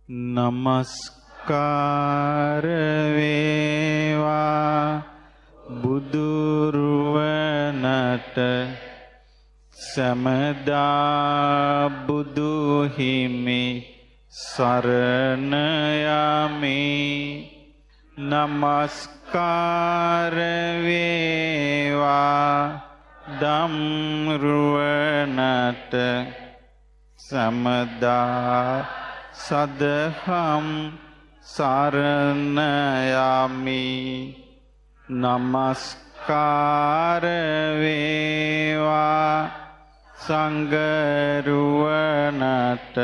නමස්කාර වේවා බුදුරුවනට සමදා බුදු හිමි සරණ යමි. නමස්කාර වේවා ධම්රුවනට සමදා සදහම් සරණ යමි. නමස්කාර වේවා සංඝරුවනට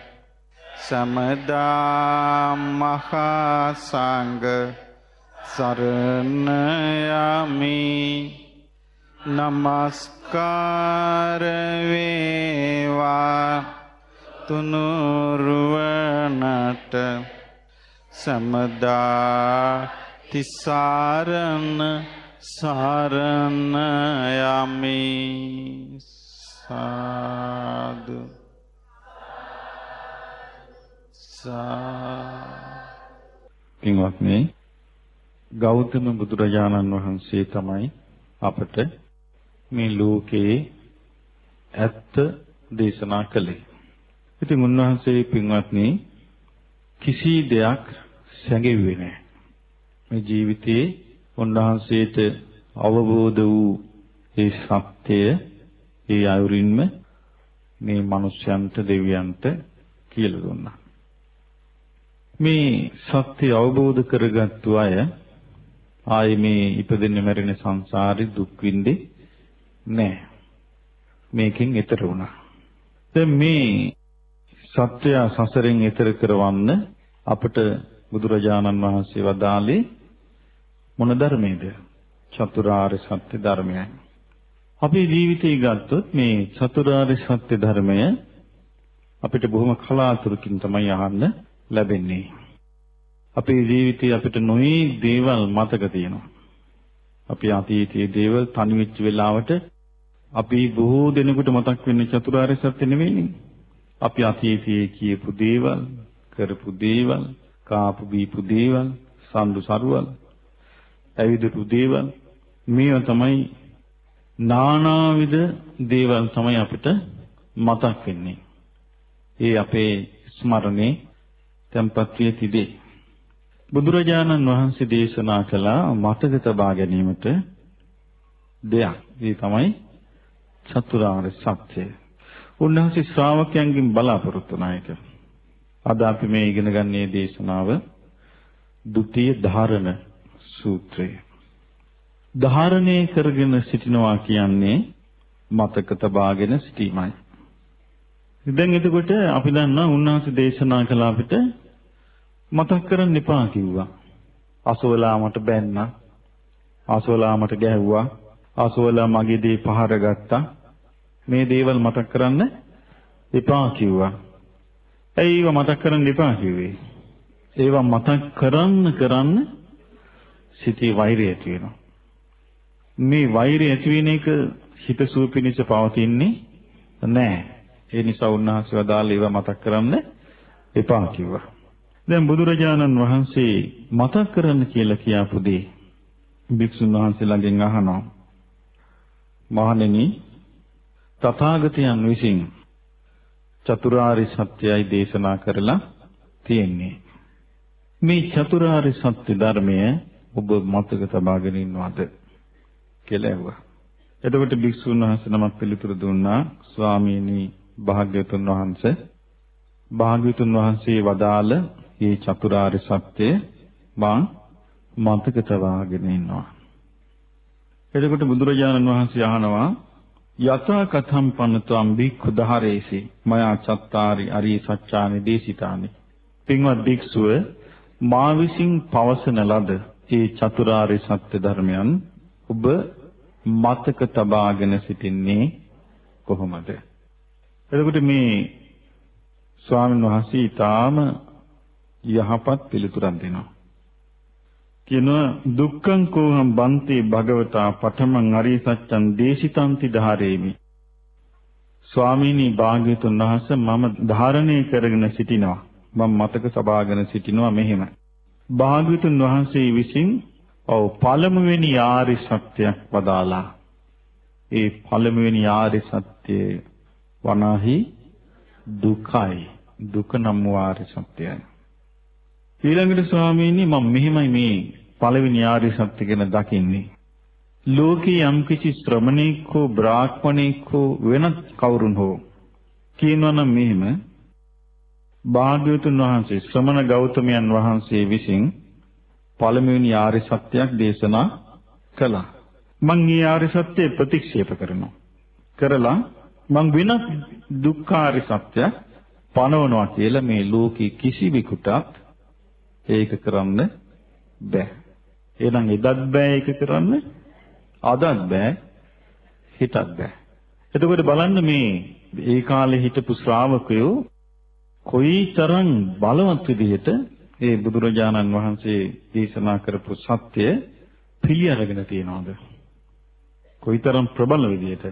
සමදා මහා සංඝ සරණ යමි. නමස්කාර වේවා තුනුරුවනට සමදා තිසරණ සරණ යමි. සාදු පින්වත්නි, ගෞතම බුදුරජාණන් වහන්සේ තමයි අපට මේ ලෝකයේ ඇත්ත දේශනා කළේ. ඉතින් උන්වහන්සේ පින්වත්නි කිසි දෙයක් සැඟෙව්වේ නැහැ. මේ ජීවිතයේ උන්වහන්සේට අවබෝධ වූ ඒ සත්‍යය ඒ අයුරින්ම මේ මිනිස්යන්ට දෙවියන්ට කියලා දුන්නා. මේ සත්‍ය අවබෝධ කරගත්තු අය ආයේ මේ ඉපදෙන්න මැරෙන සංසාරේ දුක් විඳේ නැහැ. මේකෙන් ඈතර වුණා. දැන් මේ සත්‍ය සසරෙන් ඈතර කරවන්න අපට බුදුරජාණන් වහන්සේ වදාළේ මොන ධර්මයේද? චතුරාර්ය සත්‍ය ධර්මයයි. අපේ ජීවිතය ගත්තොත් මේ චතුරාර්ය සත්‍ය ධර්මය අපිට බොහොම කලාතුරකින් තමයි අහන්න ලැබෙන්නේ. අපේ ජීවිතයේ අපිට නොයේ දේවල් මතක තියෙනවා. අපි අතීතයේ දේවල් තනි වෙච්ච වෙලාවට අපි බොහෝ දෙනෙකුට මතක් වෙන්නේ චතුරාර්ය සත්‍ය නෙවෙයිනේ. අපි අතීතයේ කියපු දේවල්, කරපු දේවල්, කාපු බීපු දේවල්, සම්දු සරුවල්, ඇවිදපු දේවල්, මේවා තමයි නානාවිද දේවල් තමයි අපිට මතක් වෙන්නේ. ඒ අපේ ස්මරණේ තැන්පත් වී තිබේ. බුදුරජාණන් වහන්සේ දේශනා කළ මතක තබා ගැනීමට දෙයක්. ඒ තමයි චතුරාර්ය සත්‍යය. උන්වහන්සේ ශ්‍රාවකයන්ගෙන් බලාපොරොත්තු වුණ එක. අද අපි මේ ඉගෙන ගන්නේ දේශනාව ဒုတိ ය ධාරණ සූත්‍රය. ධාරණය කරගෙන සිටිනවා කියන්නේ මතක තබාගෙන සිටීමයි. දැන් එතකොට අපි දන්නවා උන්වහන්සේ දේශනා කළ අපිට මතක් කරන්න එපා කිව්වා. අසවලා මට බැන්නා. අසවලා මට ගැහුවා. අසවලා මගේ දේ පහර ගත්තා. මේ දේවල් මතක් කරන්න එපා කිව්වා. ඇයි ඒවා මතක් කරන්න එපා කිව්වේ? ඒවා මතක් කරන්න සිතේ වෛරය ඇති වෙනවා. මේ වෛරය ඇති වෙන එක හිතසුව පිණිස පවතින්නේ නැහැ. ඒ නිසා උන්වහන්සේ වදාළ ඒවා මතක් කරන්න එපා කිව්වා. දැන් බුදුරජාණන් වහන්සේ මතක් කරන්න කියලා කියාපු දේ භික්ෂුන් වහන්සේ ළඟින් අහනවා. මහණෙනි, තථාගතයන් විසින් චතුරාර්ය සත්‍යයි දේශනා කරලා තියෙන්නේ. මේ චතුරාර්ය සත්‍ය ධර්මය ඔබ මතක තබාගෙන ඉන්නවද කියලා ඇහුවා. එතකොට භික්ෂුන් වහන්සේ නමක් පිළිතුරු දුන්නා, ස්වාමීනි භාග්‍යවතුන් වහන්සේ වදාළ මේ චතුරාර්ය සත්‍ය මා මතක තබාගෙන ඉන්නවා. එතකොට බුදුරජාණන් වහන්සේ අහනවා, යතා කතම් පනතම් භික්ඛු ධාරේසි මයා චත්තාරි අරිය සත්‍යානි දේශිතානි. පින්වත් භික්ෂුව, මා විසින් පවසන ලද මේ චතුරාර්ය සත්‍ය ධර්මයන් ඔබ මතක තබාගෙන සිටින්නේ කොහොමද? එතකොට මේ ස්වාමීන් වහන්සේ ඊටාම යහපත් පිළිතුරක් දෙනවා. කියනවා, දුක්ඛං කෝහං බන්තේ භගවතා පඨමං අරිය සත්‍යං දේශිතන්ති ධාරේමි. ස්වාමීනි භාග්‍යවතුන් වහන්සේ, මම ධාරණය කරගෙන සිටිනවා. මම මතක තබාගෙන සිටිනවා මෙහෙම. භාග්‍යවතුන් වහන්සේ විසින් පළමුවෙනි ආර්ය සත්‍යයක් වදාලා. ඒ පළමුවෙනි ආර්ය සත්‍යය වනාහි දුකයි. දුක නම් වූ ආර්ය සත්‍යයයි. ඊළඟට ස්වාමීනි මම මෙහෙමයි මේ පළවෙනි ආර්ය සත්‍ය ගැන දකින්නේ. ලෝකේ යම් කිසි ශ්‍රමණෙක් හෝ බ්‍රාහ්මණෙක් හෝ වෙනත් කවුරුන් හෝ කියනවා නම් මෙහෙම භාග්‍යවතුන් වහන්සේ ශ්‍රමණ ගෞතමයන් වහන්සේ විසින් පළමුවෙනි ආර්ය සත්‍යයක් දේශනා කළා. මම මේ ආර්ය සත්‍ය ප්‍රතික්ෂේප කරනවා. කරලා මම වෙනත් දුක්ඛාර්ය සත්‍යයක් පනවනවා කියලා මේ ලෝකේ කිසිවෙකුටත් ඒක කරන්න බෑ. එහෙනම් එදත් බෑ ඒක කරන්න, අදත් බෑ, හිතත් බෑ. එතකොට බලන්න මේ ඒ කාලේ හිටපු ශ්‍රාවකයෝ කොයිතරම් බලවත් විදිහට ඒ බුදුරජාණන් වහන්සේ දේශනා කරපු සත්‍ය පිළි අරගෙන තියනවාද? කොයිතරම් ප්‍රබල විදිහට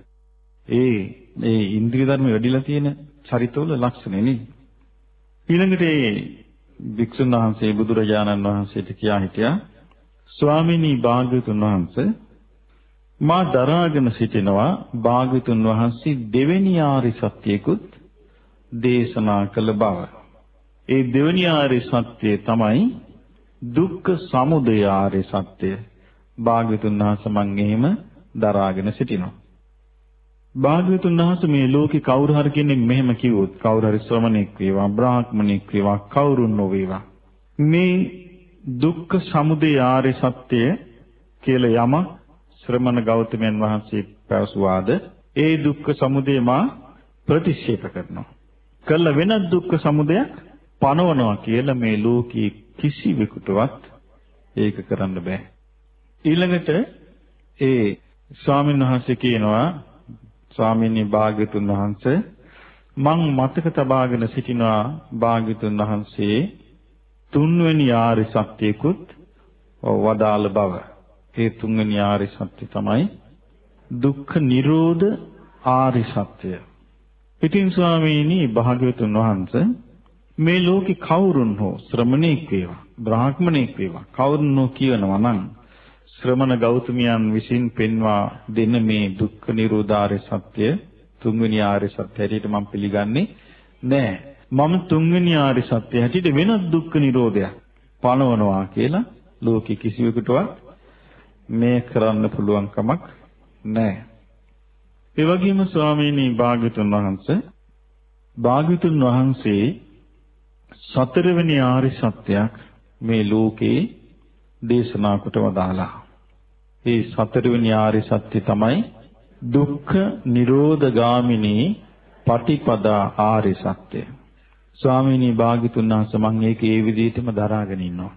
ඒ ඉන්ද්‍රිය ධර්ම වැඩිලා තියෙන චරිතවල ලක්ෂණ නේ. ඊළඟට ඒ වික්ෂුන් වහන්සේ බුදුරජාණන් වහන්සේට කියා හිටියා, ස්වාමීනි භාග්‍යවතුන් වහන්සේ මා දරාගෙන සිටිනවා භාග්‍යවතුන් වහන්සේ දෙවෙනි ආර්ය සත්‍යයකුත් දේශනා කළ බව. ඒ දෙවෙනි ආර්ය සත්‍යය තමයි දුක්ඛ සමුදය ආර්ය සත්‍යය. භාග්‍යවතුන් වහන්සේ මං එහෙම දරාගෙන සිටිනවා. භාග්‍යවතුන් වහන්සේ මේ ලෝකේ කවුරු හරි කෙනෙක් මෙහෙම කිව්වොත්, කවුරු හරි ශ්‍රමණෙක් වේවා, බ්‍රාහ්මණෙක් වේවා, කවුරුන් නොවේවා, මේ දුක්ඛ සමුදය ආර්ය සත්‍යය කියලා යම ශ්‍රමණ ගෞතමයන් වහන්සේ පැවසුවාද, ඒ දුක්ඛ සමුදය මා ප්‍රතික්ෂේප කරනවා. කළ වෙනත් දුක්ඛ සමුදයක් පනවනවා කියලා මේ ලෝකයේ කිසිවෙකුටවත් ඒක කරන්න බෑ. ඊළඟට ඒ ස්වාමීන් වහන්සේ කියනවා, ස්වාමීනි භාග්‍යතුන් වහන්සේ මං මතක තබාගෙන සිටිනවා භාග්‍යතුන් වහන්සේ තුන්වෙනි ආර්ය සත්‍යයකුත් වදාළ බව. ඒ තුන්වෙනි ආර්ය සත්‍ය තමයි දුක්ඛ නිරෝධ ආර්ය සත්‍යය. ඉතින් ස්වාමීනි භාග්‍යවතුන් වහන්සේ මේ ලෝකේ කවුරුන් හෝ ශ්‍රමණෙක් වේවා, බ්‍රාහ්මණෙක් වේවා, කවුරුන් හෝ කියනවා නම් ශ්‍රමණ ගෞතමයන් විසින් පෙන්වා දෙන මේ දුක්ඛ නිරෝධ ආර්ය සත්‍ය තුන්වෙනි ආර්ය සත්‍ය හැටියට මම පිළිගන්නේ නෑ. මම තුන්වෙනි ආර්ය සත්‍ය හැටියට වෙනත් දුක්ඛ නිරෝධයක් පනවනවා කියලා ලෝකෙ කිසිවෙකුටවත් මේ කරන්න පුළුවන් කමක් නෑ. ඒ වගේම ස්වාමීනි භාග්‍යතුන් වහන්සේ සතරවෙනි ආර්ය සත්‍යයක් මේ ලෝකේ දේශනා කොට වදාලා. ඒ සතරවෙනි ආර්ය සත්‍ය තමයි දුක්ඛ නිරෝධ ගාමිනී පටිපදා ආර්ය සත්‍ය. ස්වාමීනි භාග්‍යතුන් වහන්සේ මම ඒක ඒ විදිහටම දරාගෙන ඉන්නවා.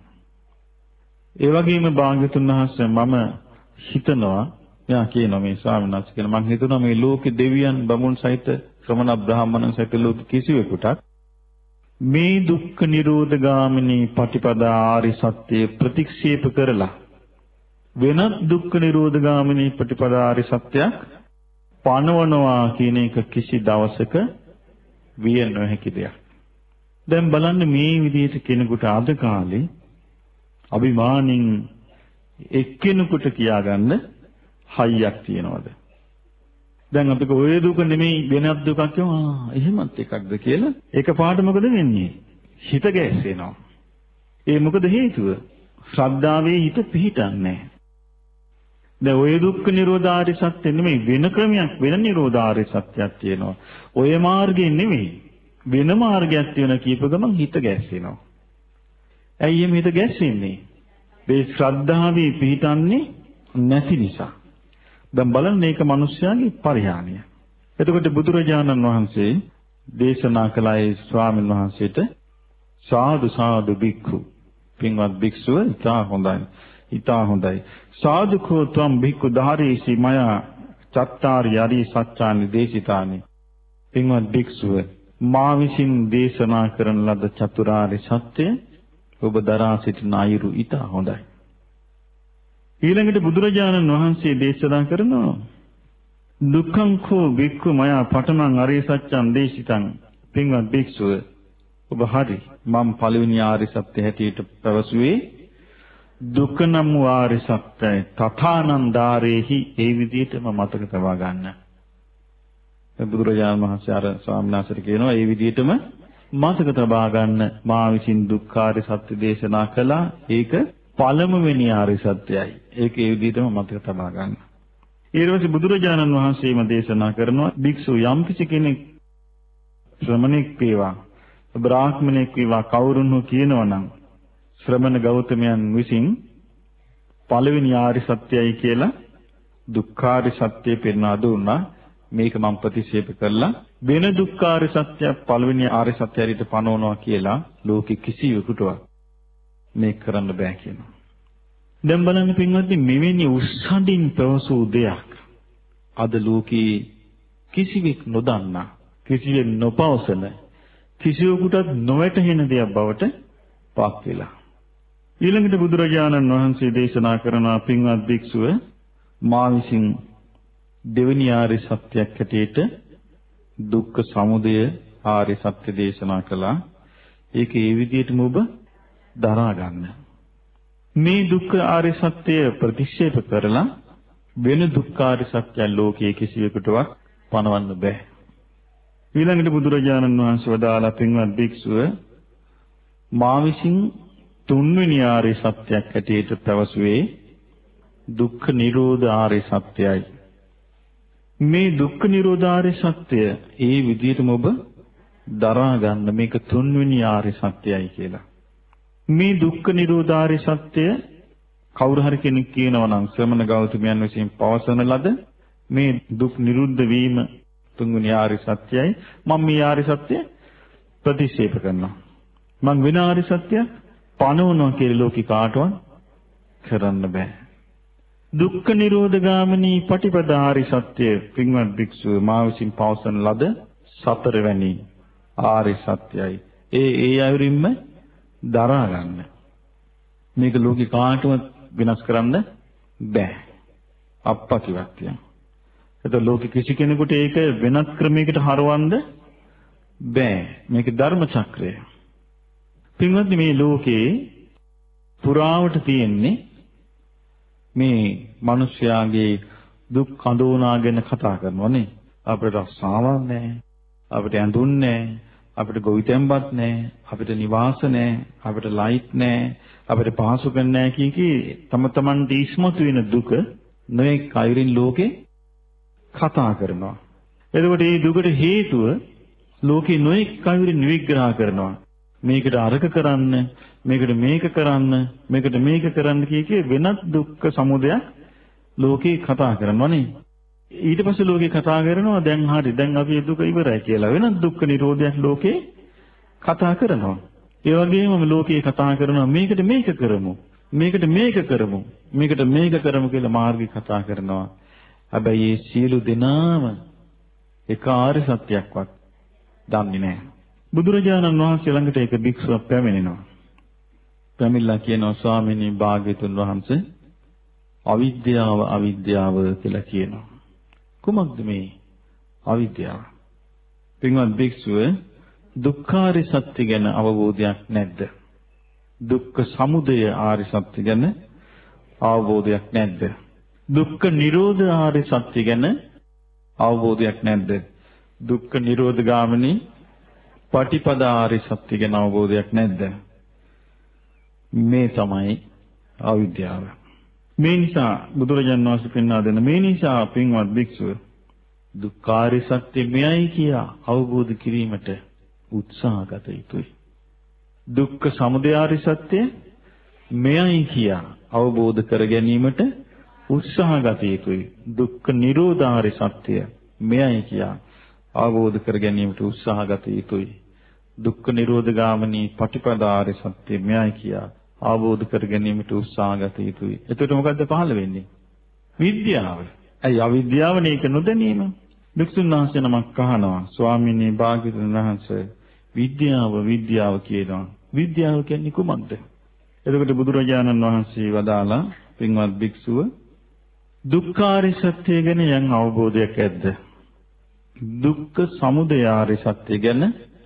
ඒ වගේම භාග්‍යතුන් වහන්සේ මම හිතනවා, යා කියනවා මේ ස්වාමීන් වහන්සේ කියන මම හිතනවා මේ ලෝකේ දෙවියන් බමුණු සහිත ශ්‍රමණ බ්‍රාහ්මණන් සහිත ලෝක කිසිවෙකුටත් මේ දුක්ඛ නිරෝධ ගාමිනී පටිපදා ආර්ය සත්‍ය ප්‍රතික්ෂේප කරලා වෙනත් දුක්ඛ නිරෝධ ගාමිනී පටිපදා ආර්ය සත්‍යයක් පනවනවා කියන එක කිසි දවසක විය නොහැකි දෙයක්. දැන් බලන්න මේ විදිහට කෙනෙකුට අද කාලේ අභිමානින් එක්කෙනෙකුට කියාගන්න හයියක් තියනවාද? දැන් අපිට ඔය දුක නෙමෙයි වෙනත් දුකක් කියනවා එහෙමත් එකක්ද කියලා එකපාරට මොකද වෙන්නේ? හිත ගැස්සෙනවා. ඒ මොකද හේතුව? ශ්‍රද්ධාවේ හිත පිහිටන්නේ නැහැ. දැන් ඔය දුක්ඛ නිරෝධාරි සත්‍ය නෙමෙයි වෙන ක්‍රමයක් වෙන නිරෝධාරි සත්‍යයක් තියෙනවා. ඔය මාර්ගයෙන් නෙමෙයි වෙන මාර්ගයක් තියෙන කීප ගමන් හිත ගැස්සෙනවා. ඇයි එහෙම හිත ගැස්සෙන්නේ? මේ ශ්‍රද්ධාවේ පිහිටන්නේ නැති නිසා. දැන් බලන්න මේක මිනිස්යාගේ පරිහානිය. එතකොට බුදුරජාණන් වහන්සේ දේශනා කළේ ස්වාමීන් වහන්සේට සාදු සාදු භික්ඛු පින්වත් භික්ෂුව ඉතා හොඳයි. සාදුකෝ ත්වම් භික්ඛු ධාරේසි මයා චත්තාරි අරි සත්‍යානි දේශිතානි. පින්වත් භික්ෂුව මා විසින් දේශනා කරන ලද චතුරාර්ය සත්‍ය ඔබ දරා සිටින අයුරු ඉතා හොඳයි. ඊළඟට බුදුරජාණන් වහන්සේ දේශනා කරනවා දුක්ඛං කෝ භික්ඛු මයා පඨමං අරිය සත්‍යං දේශිතං. පින්වත් භික්ෂුව ඔබ හරි. මම පළවෙනි ආර්ය සත්‍ය හැටියට පැවසුවේ දුක්ඛ නම් වූ ආර්ය සත්‍යයි. තථානන්දාරේහි ඒ විදිහටම මතක තබා ගන්න. බුදුරජාණන් වහන්සේ අර ස්වාමීන් වහන්සේට කියනවා ඒ විදිහටම මතක තබා ගන්න මා විසින් දුක්ඛාරය සත්‍ය දේශනා කළා. ඒක පළමුවෙනි ආර්ය සත්‍යයි. ඒක ඒ විදිහටම මතක තබා ගන්න. ඊට පස්සේ බුදුරජාණන් වහන්සේම දේශනා කරනවා භික්ෂු යම් කිසි කෙනෙක් ශ්‍රමණෙක් වේවා බ්‍රාහ්මණෙක් වේවා කවුරුන් හෝ කියනවා නම් ශ්‍රමණ ගෞතමයන් විසින් පළවෙනි ආර්ය සත්‍යයි කියලා දුක්ඛාරය සත්‍ය පෙන්වා දුන්නා. මේක මම ප්‍රතික්ෂේප කළා. වෙන දුක්ඛාරය සත්‍ය පළවෙනි ආර්ය සත්‍ය හරියට පනවනවා කියලා ලෝකෙ කිසිවෙකුටවත් මේක කරන්න බෑ කියනවා. දැන් බලන්න පින්වත්නි මෙවැනි උස්සඩින් පැවසූ දෙයක් අද ලෝකේ කිසිවෙක් නොදන්නා කිසිවෙක් නොපවසන කිසිවෙකුටත් නොවැටහෙන දෙයක් බවට පත් වෙලා. ඊළඟට බුදුරජාණන් වහන්සේ දේශනා කරන පින්වත් භික්ෂුව මා විසින් දෙවෙනි ආර්ය සත්‍යයක් හැටියට දුක්ඛ සමුදය ආර්ය සත්‍ය දේශනා කළා. ඒක ඒ විදිහටම ඔබ දරා ගන්න. මේ දුක්ඛ ආර්ය සත්‍ය ප්‍රතික්ෂේප කරලා වෙන දුක්ඛ ආර්ය සත්‍ය ලෝකයේ කිසිවෙකුටවත් පනවන්න බෑ. ඊළඟට බුදුරජාණන් වහන්සේ වදාලා පින්වත් භික්ෂුව මා විසින් තුන්වෙනි ආර්ය සත්‍යයක් හැටියට පැවසුවේ දුක්ඛ නිරෝධ ආර්ය සත්‍යයි. මේ දුක්ඛ නිරෝධ ආර්ය සත්‍ය ඒ විදිහටම ඔබ දරා ගන්න මේක තුන්වෙනි ආර්ය සත්‍යයි කියලා. මේ දුක්ඛ නිරෝධ ආර්ය සත්‍ය කවුරු හරි කෙනෙක් කියනවා නම් ශ්‍රමණ ගෞතමයන් විසින් පවසන ලද මේ දුක් නිරුද්ධ වීම තුන්වෙනි ආර්ය සත්‍යයි. මම මේ ආර්ය සත්‍ය ප්‍රතික්ෂේප කරනවා. මම වෙන ආර්ය සත්‍ය පනවනවා කියලා ලෝකේ කාටවත් කරන්න බෑ. දුක්ඛ නිරෝධ ගාමිනී පටිපදා ආර්ය සත්‍ය පින්වත් භික්ෂුව මා විසින් පවසන ලද සතරවැනි ආර්ය සත්‍යයි. ඒ අයුරින්ම දරා ගන්න. මේක ලෝකේ කාටවත් විනාශ කරන්න බෑ. අප්පකිවත්ය. ඒතකොට ලෝකෙ කිසි කෙනෙකුට ඒක වෙනත් ක්‍රමයකට හරවන්න බෑ. මේක ධර්ම චක්‍රය. පින්වත්නි මේ ලෝකේ පුරාවට තියෙන්නේ මේ මිනිස්යාගේ දුක් කඳෝනා ගැන කතා කරනවානේ. අපිට රස්සාවක් නැහැ. අපිට ඇඳුම් නැහැ. අපිට ගොවිතැන්පත් නැහැ. අපිට නිවාස නැහැ. අපිට ලයිට් නැහැ. අපිට පහසුකම් නැහැ කී තමන්ට ඉස්මතු වෙන දුක නොඑක් අයුරින් ලෝකේ කතා කරනවා. එතකොට මේ දුකට හේතුව ලෝකේ නොඑක් අයුරින් විග්‍රහ කරනවා. මේකට අරක කරන්න, මේකට මේක කරන්න, මේකට මේක කරන්න කී වෙනත් දුක්ඛ සමුදයක් ලෝකේ කතා කරනවානේ. ඊට පස්සේ ලෝකේ කතා කරනවා දැන් හරි දැන් අපි දුක ඉවරයි කියලා වෙනත් දුක්ඛ නිරෝධයක් ලෝකේ කතා කරනවා. ඒ වගේම ලෝකේ කතා කරනවා මේකට මේක කරමු, මේකට මේක කරමු, මේකට මේක කරමු කියලා මාර්ගي කතා කරනවා. හැබැයි මේ සියලු දෙනාම එක ආර්ය සත්‍යයක්වත් දන්නේ නැහැ. බුදුරජාණන් වහන්සේ ළඟට එක භික්ෂුවක් පැමිණෙනවා. පැමිණලා කියනවා ස්වාමීනි භාග්‍යතුන් වහන්සේ අවිද්‍යාව අවිද්‍යාව කියලා කියනවා. කුමක්ද මේ අවිද්‍යාව? පින්වත් භික්ෂුව දුක්ඛාරය සත්‍ය ගැන අවබෝධයක් නැද්ද? දුක්ඛ සමුදය ආර්ය සත්‍ය ගැන අවබෝධයක් නැද්ද? දුක්ඛ නිරෝධ ආර්ය සත්‍ය ගැන අවබෝධයක් නැද්ද? දුක්ඛ නිරෝධ ගාමිනී පටිපදා ආර්ය සත්‍ය ගැන අවබෝධයක් නැද්ද? මේ තමයි අවිද්‍යාව. මේ නිසා බුදුරජාණන් වහන්සේ පෙන්වා දෙන මේ නිසා පින්වත් භික්ෂුව දුක්ඛාරය සත්‍ය මෙයයි කියා අවබෝධ කිරීමට උත්සාහ ගත යුතුයි. දුක්ඛ සමුදය ආර්ය සත්‍ය මෙයයි කියා අවබෝධ කර ගැනීමට උත්සාහ ගත යුතුයි. දුක්ඛ නිරෝධ ආර්ය සත්‍ය මෙයයි කියා අවබෝධ කර ගැනීමට උත්සාහ ගත යුතුයි. දුක්ඛ නිරෝධ ගාමිනී පටිපදා ආර්ය සත්‍ය මෙයයි කියා අවබෝධ කර ගැනීමට උත්සාහ ගත යුතුයි. එතකොට මොකද්ද පහළ වෙන්නේ? විද්‍යාව. ඇයි අවිද්‍යාව නේක නොදැනීම? භික්ෂුන් වහන්සේ නමක් අහනවා ස්වාමීනි භාග්‍යවතුන් වහන්සේ විද්‍යාව කියනවා. විද්‍යාව කියන්නේ කුමක්ද? එතකොට බුදුරජාණන් වහන්සේ වදාලා පින්වත් භික්ෂුව දුක්ඛාරය සත්‍ය ගැන යම් අවබෝධයක් ඇද්ද? දුක්ඛ සමුදය ආර්ය සත්‍ය ගැන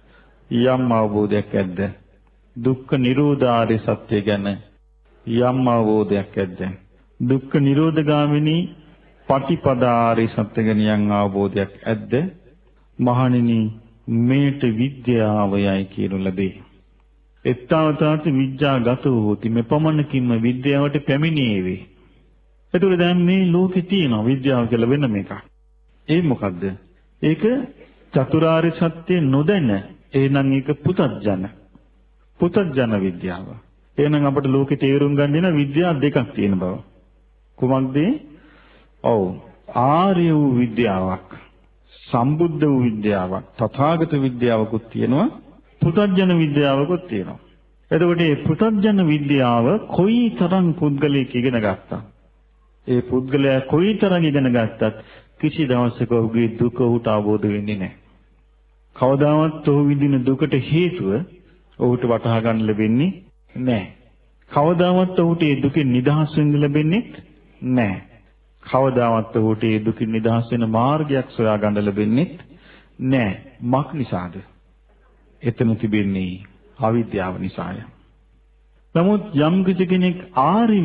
යම් අවබෝධයක් ඇද්ද? දුක්ඛ නිරෝධාරි සත්‍ය ගැන යම් අවබෝධයක් ඇද්ද? දුක්ඛ නිරෝධගාමිනී පටිපදාරි සත්‍ය ගැන යම් අවබෝධයක් ඇද්ද? මහණෙනි මේට විද්‍යාවයයි කියනු ලැබේ. එත්තාවතාති විද්‍යාගතෝ හෝති. මේ පමණකින්ම විද්‍යාවට පැමිණේවි. ඒතකොට දැන් මේ ලෝකේ තියෙන විද්‍යාව කියලා වෙන මේක. ඒ මොකද්ද? ඒක චතුරාර්ය සත්‍ය නොදැන එහෙනම් ඒක පුතත්ජන විද්‍යාව. එහෙනම් අපිට ලෝකේ තේරුම් ගන්න දෙන විද්‍යා දෙකක් තියෙන බව. කුමක්ද? ඔව් ආර්ය වූ විද්‍යාවක්, සම්බුද්ධ වූ විද්‍යාවක්, තථාගත විද්‍යාවකුත් තියෙනවා, පුතත්ජන විද්‍යාවකුත් තියෙනවා. එතකොට මේ පුතත්ජන විද්‍යාව කොයිතරම් පුද්ගලයෙක් ඉගෙන ගත්තා, ඒ පුද්ගලයා කොයිතරම් ඉගෙන ගත්තත් කිසි දවසක ඔහුගේ දුක ඔහුට අවබෝධ වෙන්නේ නැහැ. කවදාවත් ඔහු විඳින දුකට හේතුව ඔහුට වටහා ගන්න ලැබෙන්නේ නැහැ. කවදාවත් ඔහුට ඒ දුකෙන් නිදහස් වෙන්න ලැබෙන්නේ නැහැ. කවදාවත් ඔහුට ඒ දුකින් නිදහස් වෙන මාර්ගයක් සොයා ගන්න ලැබෙන්නේ නැහැ. මක් නිසාද? එතන තිබෙන්නේ අවිද්‍යාව නිසාය. නමුත් යම් කෙනෙක් ආර්ය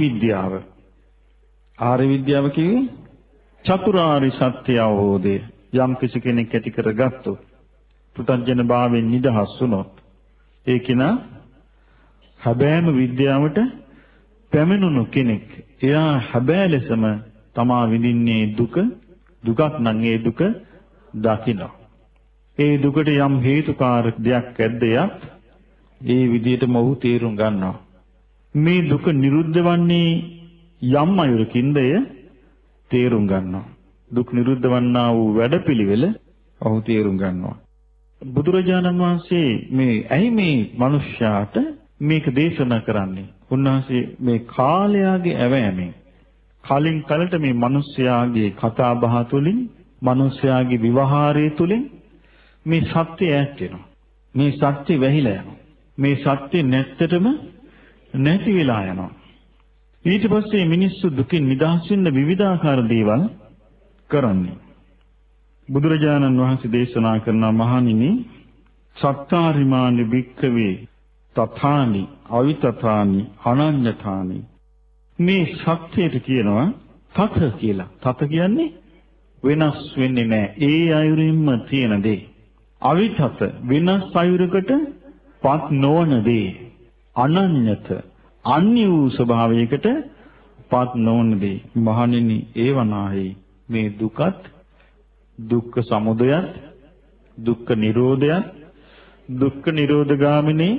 විද්‍යාව කිව්වේ චතුරාර්ය සත්‍ය අවබෝධය යම් කෙනෙක් ඇති කරගත්තොත්, පුතත්ජන භාවයෙන් නිදහස් වුණොත්, ඒ කෙනා හැබෑම විද්‍යාවට පැමිණුණු කෙනෙක්. එයා හැබෑ ලෙසම තමා විඳින්නේ දුකක් නම් ඒ දුක දකිනවා. ඒ දුකට යම් හේතුකාරක දෙයක් ඇද්ද යත් ඒ විදිහටම ඔහු තේරුම් ගන්නවා. මේ දුක නිරුද්ධ වන්නේ යම් අයුරකින්ද එය තේරුම් ගන්නවා. දුක් නිරුද්ධ වන්නා වූ වැඩපිළිවෙල ඔහු තේරුම් ගන්නවා. බුදුරජාණන් වහන්සේ ඇයි මේ මිනිස්යාට මේක දේශනා කරන්නේ? උන්වහන්සේ මේ කාලයාගේ ඇවෑමෙන් කලින් කලට මේ මිනිස්යාගේ කතා බහ තුළින්, මිනිස්යාගේ විවහාරය තුළින් මේ සත්‍ය ඈත් වෙනවා. මේ සත්‍ය වැහිලා යනවා. මේ සත්‍ය නැත්තටම නැති වෙලා යනවා. ඊට පස්සේ මිනිස්සු දුකින් නිදහස් වෙන්න විවිධාකාර දේවල් කරන්නේ. බුදුරජාණන් වහන්සේ දේශනා කරන මහණෙනි, සත්තාරිමානි භික්ඛවේ තථානි අවිතථානි අනඤ්ඤතානි. මේ සත්‍යයට කියනවා තත කියලා. තත කියන්නේ වෙනස් වෙන්නේ නැහැ. ඒ අයුරින්ම තියෙන දේ. අවිතත වෙනස් අයුරකට පත් නොවන දේ. අනඤ්ඤත අන්‍ය වූ ස්වභාවයකට පත් නොවන දේ. මහණෙනි ඒවනාහි මේ දුකත්, දුක්ඛ සමුදයත්, දුක්ඛ නිරෝධයත්, දුක්ඛ නිරෝධගාමිනී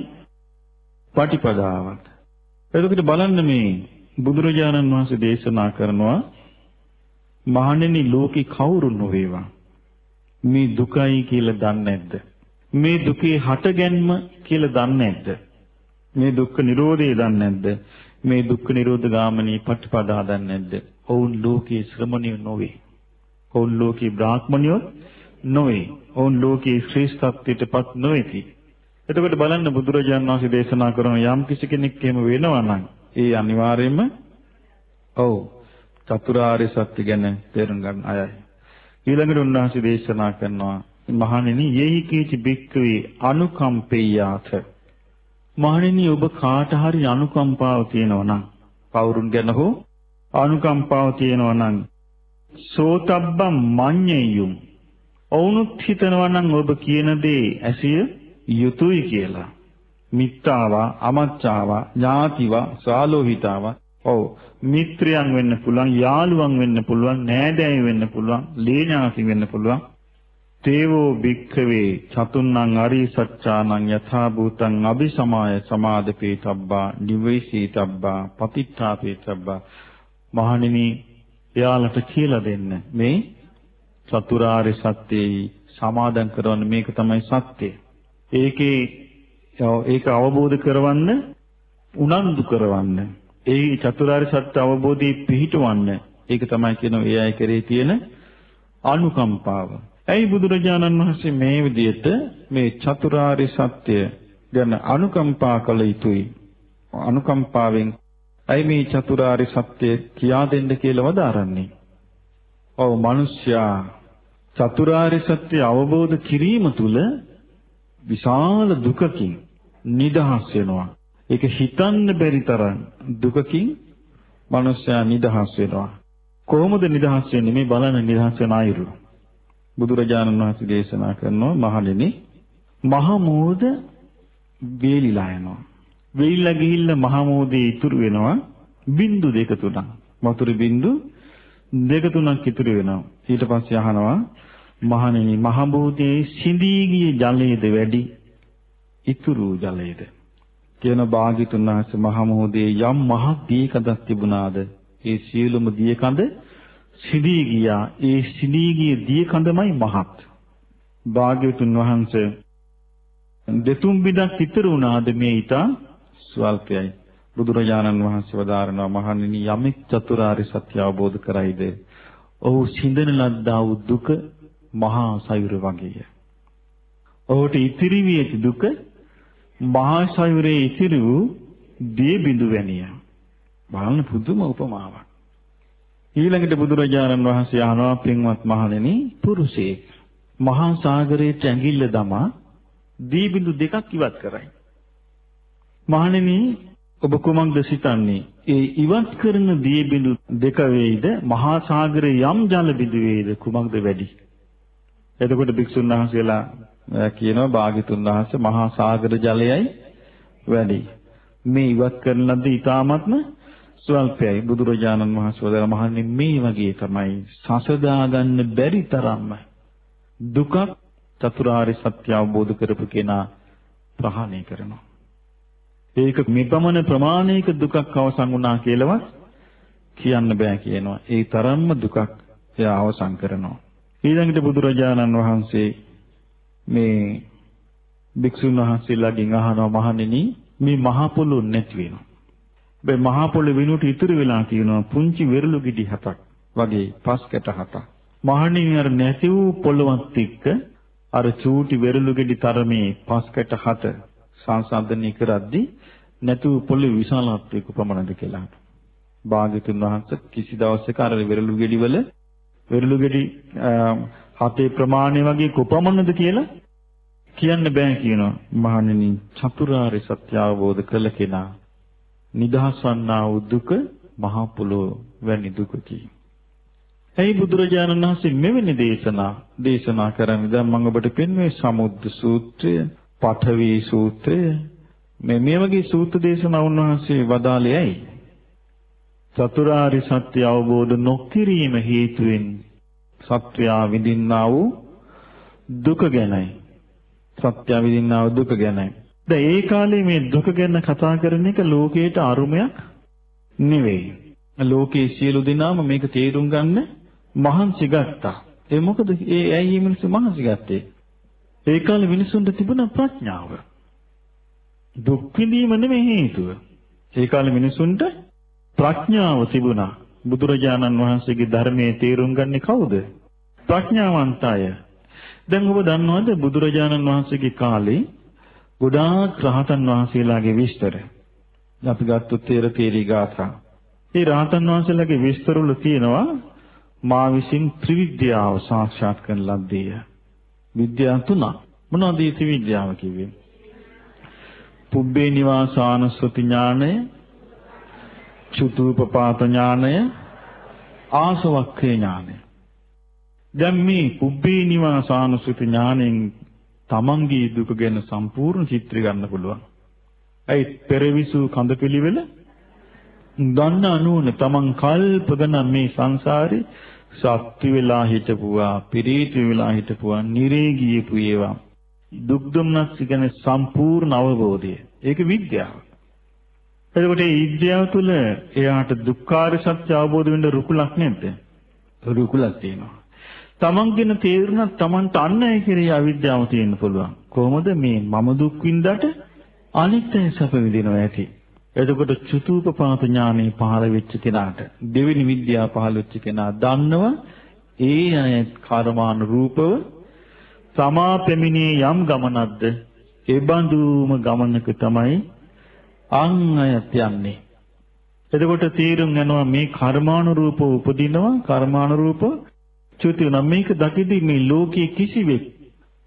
පටිපදාවත්. එතකොට බලන්න මේ බුදුරජාණන් වහන්සේ දේශනා කරනවා, මහණෙනි ලෝකේ කවුරු නොවේවා මේ දුකයි කියලා දන්නේ නැද්ද? මේ දුකේ හටගැන්ම කියලා දන්නේ නැද්ද? මේ දුක්ඛ නිරෝධය දන්නේ නැද්ද? මේ දුක්ඛ නිරෝධ ගාමිනී පටිපදා දන්නේ නැද්ද? ඔවුන් ලෝකේ ශ්‍රමණිය නොවේ. ඔවුන් ලෝකේ බ්‍රාහ්මණයෝ නොවේ. ඔවුන් ලෝකේ ශ්‍රේෂ්ඨත්වයටපත් නොවේති. එතකොට බලන්න බුදුරජාණන් වහන්සේ දේශනා කරන යම් කිසි කෙනෙක් එහෙම වෙනවා නම් ඒ අනිවාර්යයෙන්ම චතුරාර්ය සත්‍ය ගැන තේරුම් ගන්න අයයි. ඊළඟට උන්වහන්සේ දේශනා කරනවා, මහණෙනි යෙහි කීචි බික්කවේ අනුකම්පෙය්‍යාත. මහණෙනි ඔබ කාට හරි අනුකම්පාව තියෙනවා නම්, කවුරුන් ගැන හෝ අනුකම්පාව තියෙනවා නම්, සෝතබ්බම් මඤ්ඤෙය්‍යුම්. ඔවුනුත් හිතනවා නම් ඔබ කියන දේ ඇසිය යුතුයි කියලා. මිත්තාවා, අමච්චාවා, ඥාතිවා, සාලෝහිතාවා. මිත්‍රයන් වෙන්න පුළුවන්, යාළුවන් වෙන්න පුළුවන්, නෑදෑයෝ වෙන්න පුළුවන්, ලේඥාති වෙන්න පුළුවන්. තේවෝ භික්ඛවේ චතුන්නං අරිය සත්‍යානං යථා භූතං අபிසමාය සමාදපේතබ්බා නිවේසීතබ්බා පතිත්ථාපේතබ්බා. මහණෙනි එයාලට කියලා දෙන්න මේ චතුරාර්ය සත්‍යයි සමාදන් කරවන්න. මේක තමයි සත්‍යය. ඒක අවබෝධ කරවන්න, උනන්දු කරවන්න, ඒ චතුරාර්ය සත්‍ය අවබෝධයේ පිහිටවන්න. ඒක තමයි කියනවා ඒ අය කෙරේ තියෙන අනුකම්පාව. ඇයි බුදුරජාණන් වහන්සේ මේ විදිහට මේ චතුරාර්ය සත්‍ය ගැන අනුකම්පා කළ යුතුයි? අනුකම්පාවෙන් ඇයි මේ චතුරාර්ය සත්‍ය කියා දෙන්න කියලා වදාරන්නේ? මිනිස්යා චතුරාර්ය සත්‍ය අවබෝධ කිරීම තුළ විශාල දුකකින් නිදහස් වෙනවා. ඒක හිතන්න බැරි තරම් දුකකින් මනුස්සයා නිදහස් වෙනවා. කොහොමද නිදහස් වෙන්නේ? මේ බලන නිදහස් වෙන අයුරු. බුදුරජාණන් වහන්සේ දේශනා කරනවා මහණෙනි මහ මෝද වේලිලා යනවා. වේලිලා ගිහිල්ලා මහ මෝදේ ඉතුරු වෙනවා බින්දු දෙක තුනක්. වතුර බින්දු දෙක තුනක් ඉතුරු වෙනවා. ඊට පස්සේ අහනවා මහණෙනි මහ මෝදේ සිඳී ගිය ජලයේද වැඩි ඉතුරු ජලයේද? කියන භාග්‍යතුන් වහන්සේ මහ මෝදේ යම් මහ දී කඳක් තිබුණාද ඒ සියලුම දී කඳ සිඳී ගියා. ඒ සිඳී ගිය දී කඳමයි මහත්. භාග්‍යවතුන් වහන්සේ දෙතුන් බිදක් ඉතුරු වුණාද මේ ඊට ස්වල්පයයි. බුදුරජාණන් වහන්සේ වදාරනවා මහණෙනි යමෙක් චතුරාර්ය සත්‍ය අවබෝධ කරයිද ඔහු සිඳන ලද්දා වූ දුක මහා සයුර වගේය. ඔහුට ඉතිරි වී ඇති දුක මහා සයුරේ ඉතිරි වූ දී බිඳු වැනිය. බලන්න පුදුම උපමාවක්. ඊළඟට බුදුරජාණන් වහන්සේ අහනවා පින්වත් මහණෙනි පුරුෂයෙක් මහා සාගරයට ඇඟිල්ල දමා දී බිඳු දෙකක් ඉවත් කරයි. මහණෙනි ඔබ කුමක්ද සිතන්නේ? ඒ ඉවත් කරන දී බිඳු දෙක වේද මහා සාගරයේ යම් ජල බිඳු වේද කුමක්ද වැඩි? එතකොට භික්ෂුන් වහන්සේලා කියනවා භාග්‍යතුන් වහන්සේ මහා සාගර ජලයයි වැඩි. මේ ඉවත් කරන ලද්ද ඊටාත්ම ස්වල්පයයි. බුදුරජාණන් වහන්සේ වදාළ මහණෙනි මේ වගේ තමයි සසදා ගන්න බැරි තරම්ම දුක චතුරාර්ය සත්‍ය අවබෝධ කරපු කෙනා ප්‍රහාණය කරනවා. ඒක මෙපමණ ප්‍රමාණයක දුකක් අවසන් වුණා කියලාවත් කියන්න බෑ කියනවා. ඒ තරම්ම දුකක් එයා අවසන් කරනවා. ඊළඟට බුදුරජාණන් වහන්සේ මේ භික්ෂුන් වහන්සේලාගෙන් අහනවා මහණෙනි මේ මහ පොළොව නැති වෙනවා. මේ මහ පොළොව වෙනුවට ඉතුරු වෙලා තියෙනවා පුංචි වෙරළු ගෙඩි 7ක් වගේ පස් කැට 7ක්. මහණෙනි අර නැති වූ පොළොවත් එක්ක අර චූටි වෙරළු ගෙඩි තරමේ පස් කැට 7 සංසන්දනය කරද්දී නැතු පොළොව විශාලත්වයක ප්‍රමාණද කියලා. භාග්‍යතුන් වහන්සේ කිසි දවසක අර වෙරළු ගෙඩි 7 ප්‍රමාණය වගේ කොපමණද කියලා කියන්න බෑ කියනවා. මහණෙනි චතුරාර්ය සත්‍ය අවබෝධ කළ කෙනා නිදහස් වන්නා වූ දුක මහ පොළොව වැනි දුකකි. එයි බුදුරජාණන් වහන්සේ මෙවැනි දේශනා කරන්නේ දැන් මම ඔබට පෙන්වන්නේ සමුද්ද සූත්‍රය, පඨවි සූත්‍රය මේ වගේ සූත්‍ර දේශනා උන්වහන්සේ වදාළේ ඇයි? චතුරාර්ය සත්‍ය අවබෝධ නොකිරීම හේතුවෙන් සත්‍යය විඳින්නා වූ දුක ගැනයි. සත්‍ය විඳින්නා වූ දුක ගැනයි. දැන් ඒ කාලේ මේ දුක ගැන කතා කරන එක ලෝකයට අරුමයක් නෙවෙයි. ලෝකයේ සියලු දෙනාම මේක තේරුම් ගන්න මහන්සි ගත්තා. ඒ මොකද ඇයි මේ මිනිස්සු මහන්සි ගත්තේ? ඒ කාලේ මිනිසුන්ට තිබුණ ප්‍රඥාව. දුක් විඳීම නෙමෙයි හේතුව. ඒ කාලේ මිනිසුන්ට ප්‍රඥාව තිබුණා. බුදුරජාණන් වහන්සේගේ ධර්මයේ තේරුම් ගන්නේ කවුද? ප්‍රඥාවන්ත අය. දැන් ඔබ දන්නවද බුදුරජාණන් වහන්සේගේ කාලේ ගොඩාක් රහතන් වහන්සේලාගේ විස්තර. අපි ගත්තොත් තේරී ගාථා. ඒ රහතන් වහන්සේලාගේ විස්තර වල තියෙනවා මා විසින් ත්‍රිවිද්‍යාව සාක්ෂාත් කරන ලද්දේ. විද්‍යා තුනක්. මොනවද මේ ත්‍රිවිද්‍යාව කිව්වේ? පුබ්බේ නිවාසානුස්සති ඥානය, චුතූපපාත ඥානය, ආසවක්ඛේ ඥානය. දැන් මේ පුබ්බේ නිවාසානුස්සති ඥාණයෙන් තමන්ගේ දුක ගැන සම්පූර්ණ චිත්‍රය ගන්න පුළුවන්. ඒ පෙරවිසු කඳපිලිවෙල දන්න අනුවන තමන් කල්ප ගණන් මේ සංසාරේ සත්‍ය වෙලා හිටපුවා, පිරිත වෙලා හිටපුවා, නිරේ ගියපු ඒවා දුක් දුම්නස් ගැන සම්පූර්ණ අවබෝධය. ඒක විද්‍යාව. එතකොට මේ විද්‍යාව තුළ එයාට දුක්ඛාර සත්‍ය අවබෝධ වෙන්න රුකුලක් නැද්ද? රුකුලක් තියෙනවා. තමන් ගැන තේරුණා තමන්ට අන්නය කෙරෙහි අවිද්‍යාව තියෙන්න පුළුවන්. කොහොමද මේ මම දුක් විඳට අනිත්‍ය සැප විඳිනවා ඇති. එතකොට චුතූපපාත ඥානෙ පහළ වෙච්ච කෙනාට දෙවෙනි විද්‍යාව පහළ වෙච්ච කෙනා දන්නවා ඒ අය කර්මානුරූපව තමා පැමිණේ යම් ගමනක්ද ඒ බඳුම ගමනක තමයි අන් අයත් යන්නේ. එතකොට තීරුම් යනවා මේ කර්මානුරූපව උපදිනවා කර්මානුරූපව චුති නම් මේක දකිද්දී මේ ලෝකයේ කිසිවෙක්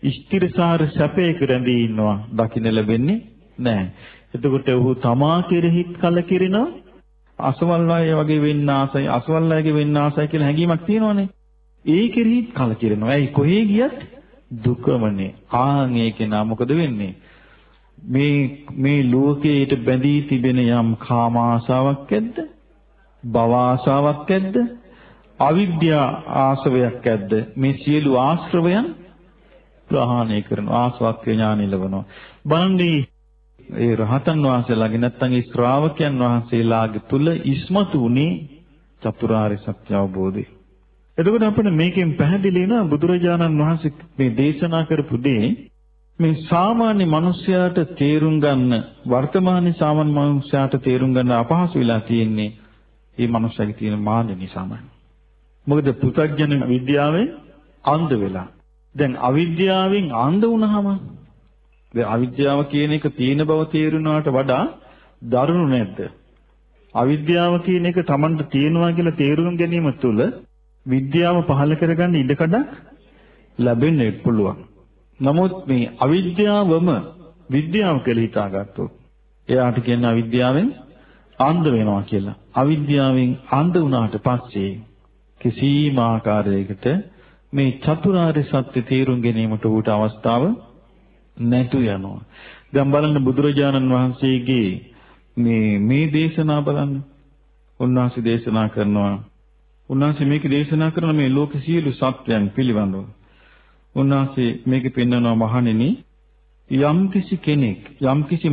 ස්ථිරසාර සැපයක රැඳී ඉන්නවා දකින්න ලැබෙන්නේ නැහැ. එතකොට ඔහු තමා කෙරෙහිත් කලකිරෙනවා. අසවල් අය වගේ වෙන්න ආසයි, අසවල් අයගේ වෙන්න ආසයි කියලා හැඟීමක් තියෙනවනේ. ඒ කෙරෙහිත් කලකිරෙනවා. ඇයි කොහේ ගියත් දුකමනේ. ආන් ඒකේ නා මොකද වෙන්නේ? මේ ලෝකයට බැඳී තිබෙන යම් කාම ආසාවක් ඇද්ද? භව ආසාවක් ඇද්ද? අවිද්‍යා ආශ්‍රවයක් ඇද්ද? මේ සියලු ආශ්‍රවයන් ප්‍රහාණය කරන ආස්වාක්‍ය ඥාන ලැබෙනවා. බලන්නේ ඒ රහතන් වහන්සේලාගේ නැත්නම් ඒ ශ්‍රාවකයන් වහන්සේලාගේ තුල ඉස්මතු වුණේ චතුරාර්ය සත්‍ය අවබෝධය. එතකොට අපිට මේකෙන් පැහැදිලි වෙනවා බුදුරජාණන් වහන්සේ මේ දේශනා කරපු දේ මේ සාමාන්‍ය මිනිස්යාට තේරුම් ගන්න වර්තමානයේ සාමාන්‍ය මිනිස්යාට තේරුම් ගන්න අපහසු වෙලා තියෙන්නේ මේ මිනිස්යාගේ තියෙන මාන නිසාමයි. මොකද පුතග්ජන විද්‍යාවෙන් අන්ධ වෙලා. දැන් අවිද්‍යාවෙන් අන්ධ වුණාම දැන් අවිද්‍යාව කියන එක තියෙන බව තේරුණාට වඩා දරුණු නැද්ද? අවිද්‍යාව කියන එක Tamanට තියෙනවා කියලා තේරුම් ගැනීම තුළ විද්‍යාව පහළ කරගන්න ඉඩකඩක් ලැබෙන්න පුළුවන්. නමුත් මේ අවිද්‍යාවම විද්‍යාව කියලා හිතාගත්තොත් එයාට කියන්නේ අවිද්‍යාවෙන් අන්ධ වෙනවා කියලා. අවිද්‍යාවෙන් අන්ධ වුණාට පස්සේ කිසිම ආකාරයකට මේ චතුරාර්ය සත්‍ය තේරුම් ගැනීමට උට අවස්ථාව නැතු යනවා. දැන් බලන්න බුදුරජාණන් වහන්සේගේ මේ දේශනා බලන්න. උන්වහන්සේ දේශනා කරනවා. උන්වහන්සේ මේක දේශනා කරන මේ ලෝක සියලු සත්‍යයන් පිළිබඳව. උන්වහන්සේ මේක පෙන්වනවා මහණෙනි යම්කිසි කෙනෙක් යම්කිසි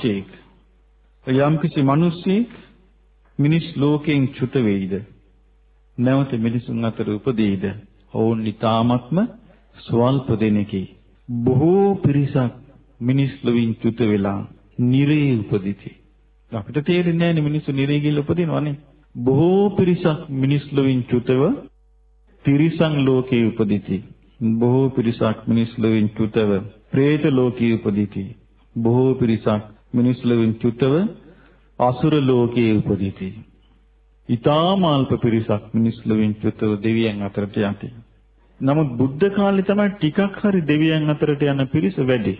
මිනිස්සෙක් මිනිස් ලෝකයෙන් චුත වෙයිද? නැවත මිනිසුන් අතර උපදීද? ඔවුන් ඊ타ත්ම ස්වල්ප දෙනෙකි. බොහෝ පිරිසක් මිනිස් ලොවින් චුත වෙලා නිරේ උපදිති. අපිට තේරෙන්නේ නැහැ මිනිස්සු නිරේ ගිහිල්ලා උපදිනවනේ. බොහෝ පිරිසක් මිනිස් ලොවින් චුතව තිරිසන් ලෝකේ උපදිති. බොහෝ පිරිසක් මිනිස් ලොවින් චුතව പ്രേත ලෝකේ උපදිති. බොහෝ පිරිසක් මිනිස් ලොවින් චුතව අසුර ලෝකේ උපදිති. ඊටාම අල්ප පිරිසක් මිනිස් ලොවින් චුතව දෙවියන් අතරට යති. නමුත් බුද්ධ කාලේ තමයි ටිකක් හරි දෙවියන් අතරට යන පිරිස වැඩි.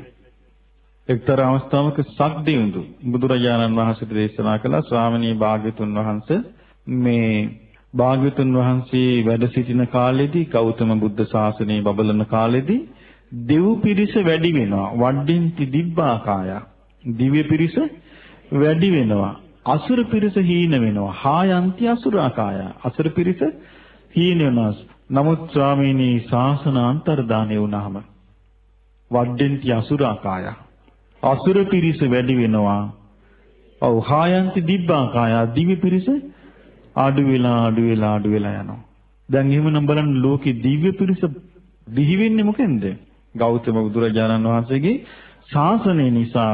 එක්තරා අවස්ථාවක සක්දෙවිඳු බුදුරජාණන් වහන්සේට දේශනා කළ ශ්‍රාවණී භාග්‍යතුන් වහන්සේ මේ භාග්‍යතුන් වහන්සේ වැඩ සිටින කාලෙදී ගෞතම බුද්ධ ශාසනය බබලන කාලෙදී දෙව් පිරිස වැඩි වෙනවා. වඩ්ඩින්ති දිබ්බාකාය. දිව්‍ය පිරිස වැඩි වෙනවා. අසුර පිරිස හීන වෙනවා. හායන්ති අසුරාකාය. අසුර පිරිස හීන වෙනවා. නමුත් ස්වාමීනි ශාසන අන්තර්දානය වුණාම වඩ්ඩින්ති අසුරාකාය. අසුර පිරිස වැඩි වෙනවා. ඔව් හායන්ති දිබ්බාකාය. දිව්‍ය පිරිස අඩු වෙලා යනවා. දැන් එහෙමනම් බලන්න ලෝකේ දිව්‍ය පිරිස දිවි වෙන්නේ මොකෙන්ද? ගෞතම බුදුරජාණන් වහන්සේගේ ශාසනය නිසා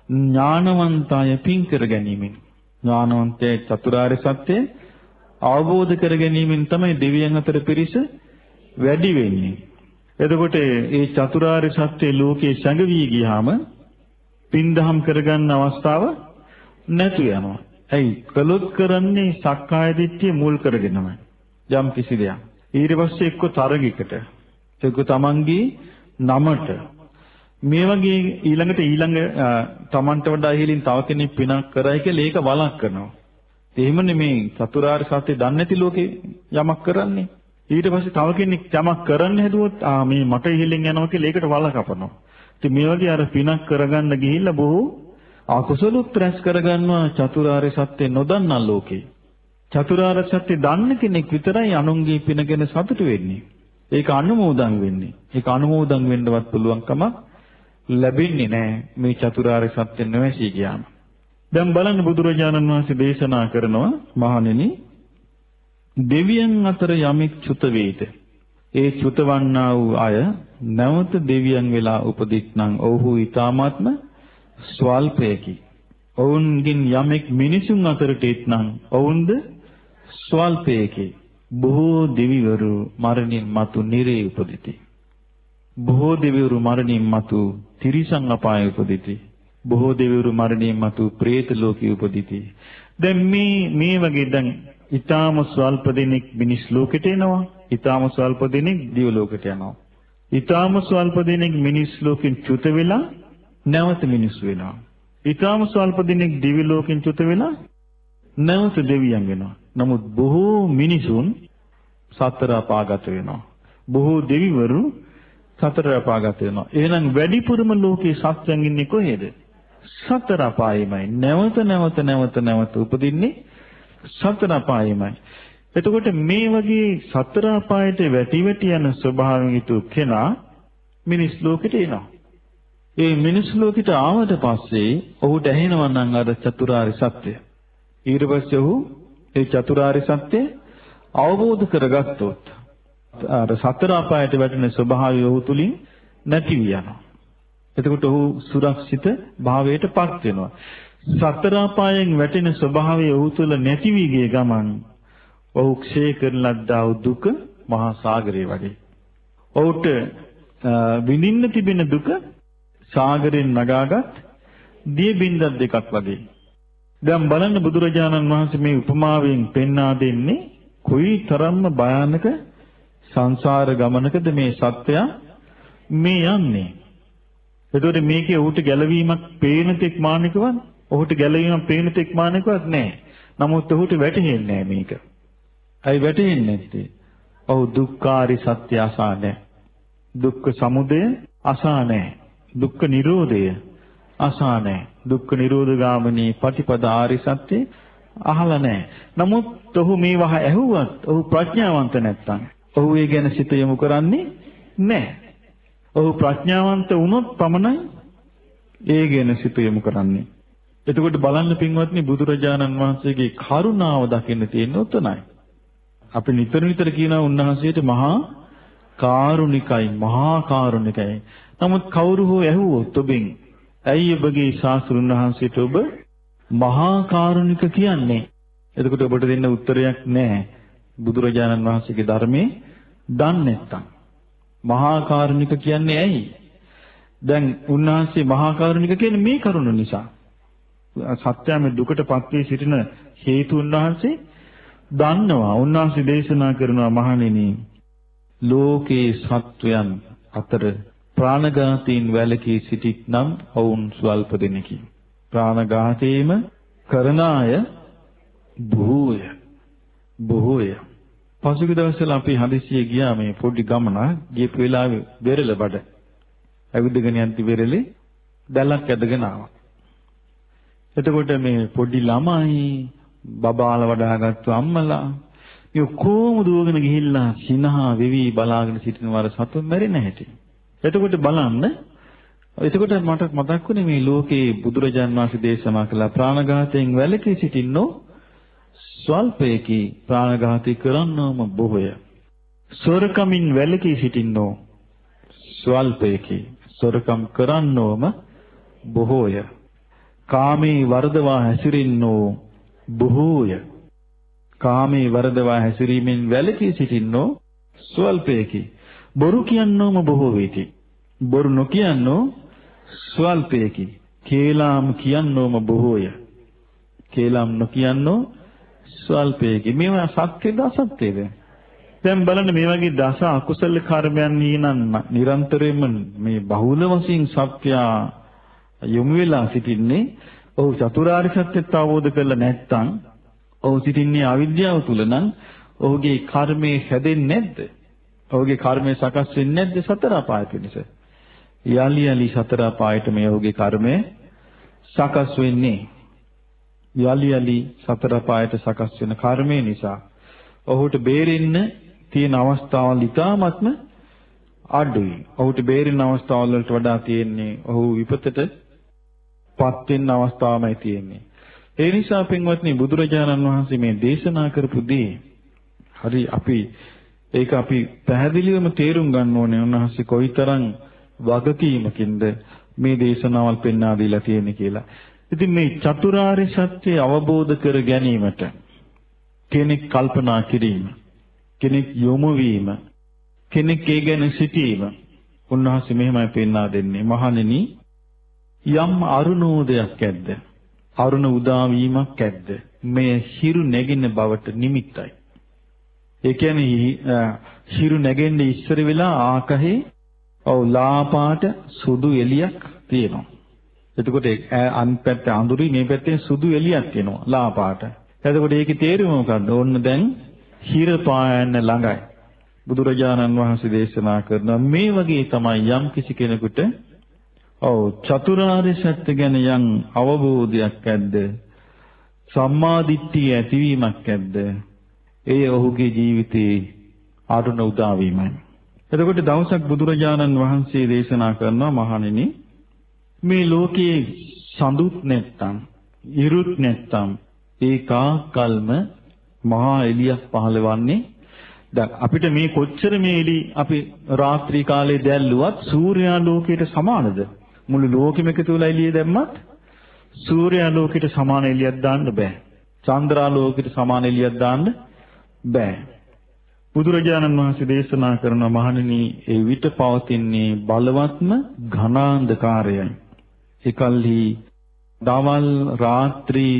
ඥානවන්තය පින් කර ගැනීමෙන් ඥානවන්තය චතුරාර්ය සත්‍ය අවබෝධ කර ගැනීමෙන් තමයි දෙවියන් අතර පිරිස වැඩි වෙන්නේ. එතකොට මේ චතුරාර්ය සත්‍ය ලෝකේ සැඟවී ගියාම පින්දහම් කරගන්න අවස්ථාව නැතු යනවා. ඇයි? කළොත් කරන්නේ සක්කාය දිට්ඨිය මුල් කරගෙනමයි. යම් කිසි දෙයක්. ඊට පස්සේ එක්ක තරගයකට, එක්ක තමන්ගේ නමට මේ වගේ ඊළඟ තමන්ට වඩා ඉහළින් තව කෙනෙක් පිනක් කරයි කියලා ඒක වළක්වනවා. එහෙමනේ මේ චතුරාර්ය සත්‍ය දන්නේ නැති ලෝකේ යමක් කරන්නේ. ඊට පස්සේ තව කෙනෙක් යමක් කරන්න හැදුවොත් මේ මට ඉහළින් යනවා කියලා ඒකට වළකපනවා. ඉතින් මේ වගේ අර පිනක් කරගන්න ගිහිල්ලා බොහෝ අකුසලුත් රැස් කරගන්නවා චතුරාර්ය සත්‍ය නොදන්නා ලෝකේ. චතුරාර්ය සත්‍ය දන්න කෙනෙක් විතරයි අනුන්ගේ පින ගැන සතුටු වෙන්නේ. ඒක අනුමෝදන් වෙන්නේ. ඒක අනුමෝදන් වෙන්නවත් පුළුවන්කම ලැබෙන්නේ නැහැ මේ චතුරාර්ය සත්‍ය නොවැසී ගියාම. දැන් බලන්න බුදුරජාණන් වහන්සේ දේශනා කරනවා මහණෙනි දෙවියන් අතර යමෙක් චුත වේද ඒ චුතවන්නා වූ අය නැවත දෙවියන් වෙලා උපදිත්නම් ඔව්හු ඊ타මාත්ම ස්වල්පයකි. ඔවුන්ගින් යමෙක් මිනිසුන් අතරට එත්නම් ඔවුන්ද ස්වල්පයකි. බොහෝ දෙවිවරු මරණින් මතු නිරේ උපදිති. බොහෝ දෙවිවරු මරණින් මතු තිරිසන් අපායේ උපදිති. බොහෝ දෙවිවරු මරණින් මතු പ്രേත ලෝකයේ උපදිති. දැන් මේ වගේ දැන් ඊටාම ස්වල්ප දෙනෙක් මිනිස් ලෝකෙට එනවා. ඊටාම ස්වල්ප දෙනෙක් දිව්‍ය ලෝකෙට යනවා. ඊටාම ස්වල්ප දිනෙක මිනිස් ලෝකෙන් චුත වෙලා නැවත මිනිස් වෙනවා. ඊටාම ස්වල්ප දිනෙක දිවි ලෝකෙන් චුත වෙලා නැවත දෙවියන් වෙනවා. නමුත් බොහෝ මිනිසුන් සතර අපාගත වෙනවා. බොහෝ දෙවිවරු සතර අපාගත වෙනවා. එහෙනම් වැඩිපුරම ලෝකේ සත්‍යයන් ඉන්නේ කොහෙද? සතර අපායෙමයි. නැවත උපදින්නේ සතර අපායෙමයි. එතකොට මේ වගේ සතර අපායට වැටි යන ස්වභාවයෙන් යුතු කෙනා මිනිස් ලෝකෙට එනවා. ඒ මිනිස් ලෝකෙට ආවට පස්සේ ඔහුට ඇහෙනවා නම් අර චතුරාර්ය සත්‍ය. ඊට පස්සේ ඔහු ඒ චතුරාර්ය සත්‍ය අවබෝධ කරගත්තොත් අර සතර අපායට වැටෙන ස්වභාවය ඔහු තුලින් නැති යනවා. එතකොට ඔහු සුරක්ෂිත භාවයටපත් වෙනවා. සතර අපායෙන් වැටෙන ස්වභාවය ඔහු තුල නැති වී ගිය ගමන් ඔහු ක්ෂය කරන ලද්දා වූ දුක මහා සාගරය වගේ. ඔහුට විඳින්න තිබෙන දුක සාගරයෙන් නගාගත් දිය බින්දක් දෙකක් වගේ. දැන් බලන්න බුදුරජාණන් වහන්සේ මේ උපමාවෙන් පෙන්වා දෙන්නේ කොයි තරම්ම භයානක සංසාර ගමනකද මේ සත්‍යය මේ යන්නේ. එතකොට මේකේ ඔහුට ගැලවීමක් පේන තෙක් මානිකවත් ඔහුට ගැලවීමක් පේන තෙක් මානිකවත් නැහැ. නමුත් ඔහුට වැටහෙන්නේ නැහැ මේක. ඇයි වැටහෙන්නේ නැත්තේ? ඔහු දුක්ඛාරි සත්‍ය අසා නැහැ. දුක්ඛ සමුදය අසා නැහැ. දුක්ඛ නිරෝධය අසා නැහැ. දුක්ඛ නිරෝධ ගාමිනී පටිපද ආරි සත්‍ය අහලා නැහැ. නමුත් ඔහු මේවා ඇහුවත් ඔහු ප්‍රඥාවන්ත නැත්තම් ඔහු ඒ ගැන සිත යොමු කරන්නේ නැහැ. ඔහු ප්‍රඥාවන්ත වුණොත් පමණයි ඒ ගැන සිත යොමු කරන්නේ. එතකොට බලන්න පින්වත්නි බුදුරජාණන් වහන්සේගේ කරුණාව දකින්න තියෙන උතනයි. අපි නිතර කියනවා උන්වහන්සේට මහා කාරුණිකයි. නමුත් කවුරු හෝ ඇහුවොත් ඔබෙන් ඇයි ඔබගේ ශාස්ත්‍රුන් වහන්සේට ඔබ මහා කාරුණික කියන්නේ? එතකොට ඔබට දෙන්න උත්තරයක් නැහැ. බුදුරජාණන් වහන්සේගේ ධර්මයේ දන්නේ නැත්තම්. මහා කාරුණික කියන්නේ ඇයි? දැන් උන්වහන්සේ මහා කාරුණික කියන්නේ මේ කරුණ නිසා. සත්‍යම දුකටපත් වී සිටින හේතු උන්වහන්සේ දන්නවා. උන්වහන්සේ දේශනා කරනවා මහණෙනි ලෝකේ සත්වයන් අතර ප්‍රාණඝාතීන් වැළකී සිටින්නම් ඔවුන් ස්වල්ප දෙනෙකි. ප්‍රාණඝාතේම කරන අය බොහෝය. පසුගිය දවස්වල අපි හදිසියෙ ගියා මේ පොඩි ගමන ගියපු වෙලාවේ වෙරළ බඩ. ඇවිදගෙන යද්දි වෙරළේ දැලක් ඇදගෙන ආවා. එතකොට මේ පොඩි ළමයි බබාල වඩාගත්තු අම්මලා මේ කොහොම දුවගෙන ගිහිල්ලා සිනහා වෙවි බලාගෙන සිටින වර සතුන් මැරෙන හැටි. එතකොට බලන්න. එතකොට මට මතක් වුණේ මේ ලෝකේ බුදුරජාන් වහන්සේ දේශනා කළ ප්‍රාණඝාතයෙන් වැළකී සිටින්නෝ ස්වල්පයකි ප්‍රාණඝාතී කරන්නෝම බොහෝය. සොරකමින් වැළකී සිටින්නෝ ස්වල්පයකි සොරකම් කරන්නෝම බොහෝය. කාමේ වර්ධවා හැසිරින්නෝ බොහෝය. කාමේ වර්ධවා හැසිරීමෙන් වැළකී සිටින්නෝ ස්වල්පයකි. බොරු කියන්නෝම බොහෝ වේති. බොරු නොකියන්නෝ ස්වල්පයකි. කේලාම් කියන්නෝම බොහෝය. කේලාම් නොකියන්නෝ ස්වල්පයකි. මේවා සත්‍යද අසත්‍යද? දැන් බලන්න මේ වගේ දස අකුසල කර්මයන් නීනන්න නිරන්තරයෙන්ම මේ බහුල වශයෙන් සත්‍ය යොමු වෙලා සිටින්නේ ඔහු චතුරාර්ය සත්‍යත් අවබෝධ කරලා නැත්නම් ඔහු සිටින්නේ අවිද්‍යාව තුල නම් ඔහුගේ කර්මය හැදෙන්නේ නැද්ද? ඔහුගේ කර්මය සකස් වෙන්නේ නැද්ද සතර අපාය පිණිස? යලි සතර අපායට මේ ඔහුගේ කර්මය සකස් වෙන්නේ. යලි සතර අපායට සකස් වෙන කර්මය නිසා ඔහුට බේරෙන්න තියෙන අවස්ථාවල් ඉතාමත්ම අඩුයි. ඔහුට බේරෙන්න අවස්ථාවල් වලට වඩා තියෙන්නේ ඔහු විපතට පත් වෙන අවස්ථාවමයි තියෙන්නේ. ඒ නිසා පින්වත්නි බුදුරජාණන් වහන්සේ මේ දේශනා කරපු දේ හරි අපි පැහැදිලිවම තේරුම් ගන්න ඕනේ උන්වහන්සේ කොයිතරම් වගකීමකින්ද මේ දේශනාවල් පෙන්වා දීලා තියෙන්නේ කියලා. ඉතින් මේ චතුරාර්ය සත්‍ය අවබෝධ කර ගැනීමට කෙනෙක් කල්පනා කිරීම, කෙනෙක් යොමු වීම, කෙනෙක් ඒ ගැන සිටීම උන්වහන්සේ මෙහෙමයි පෙන්වා දෙන්නේ. මහණෙනි යම් අරුණෝදයක් ඇද්ද? අරුණ උදා වීමක් ඇද්ද? මේ හිරු නැගින බවට නිමිත්තයි. ඒ කියන්නේ හිරු නැගෙන්නේ ඉස්සර වෙලා ආකාශේ ඔව් ලා පාට සුදු එළියක් තියෙනවා. එතකොට අනිත් පැත්තේ අඳුරි මේ පැත්තේ සුදු එළියක් තියෙනවා ලා පාට. එතකොට ඒකේ තේරුම මොකද්ද? ඕන්න දැන් හිර පායන්න ළඟයි. බුදුරජාණන් වහන්සේ දේශනා කරනවා මේ වගේ තමයි යම් කිසි කෙනෙකුට ඔව් චතුරාර්ය සත්‍ය ගැන යම් අවබෝධයක් ඇද්ද? සම්මා දිට්ඨිය ඇතිවීමක් ඇද්ද? ඒ ඔහුගේ ජීවිතේ අරුණ උදා වීමයි. එතකොට දවසක් බුදුරජාණන් වහන්සේ දේශනා කරනවා මහණෙනි මේ ලෝකයේ සඳුත් නැත්තම් ඉරුත් නැත්තම් ඒකාකල්ම මහා එළියක් පහළවන්නේ දැන් අපිට මේ කොච්චර මේ එළි අපි රාත්‍රී කාලේ දැල්ලුවත් සූර්යා ලෝකයට සමානද? මුළු ලෝකෙම එකතු වෙලා එළිය දැම්මත් සූර්යා ලෝකයට සමාන එළියක් දාන්න බෑ. චන්ද්‍රා ලෝකයට සමාන එළියක් දාන්න බෑ. බුදුරජාණන් වහන්සේ දේශනා කරන මහණෙනි ඒ විට පවතින්නේ බලවත්ම ඝනාන්ධකාරයයි. එකල්හි දවල් රාත්‍රී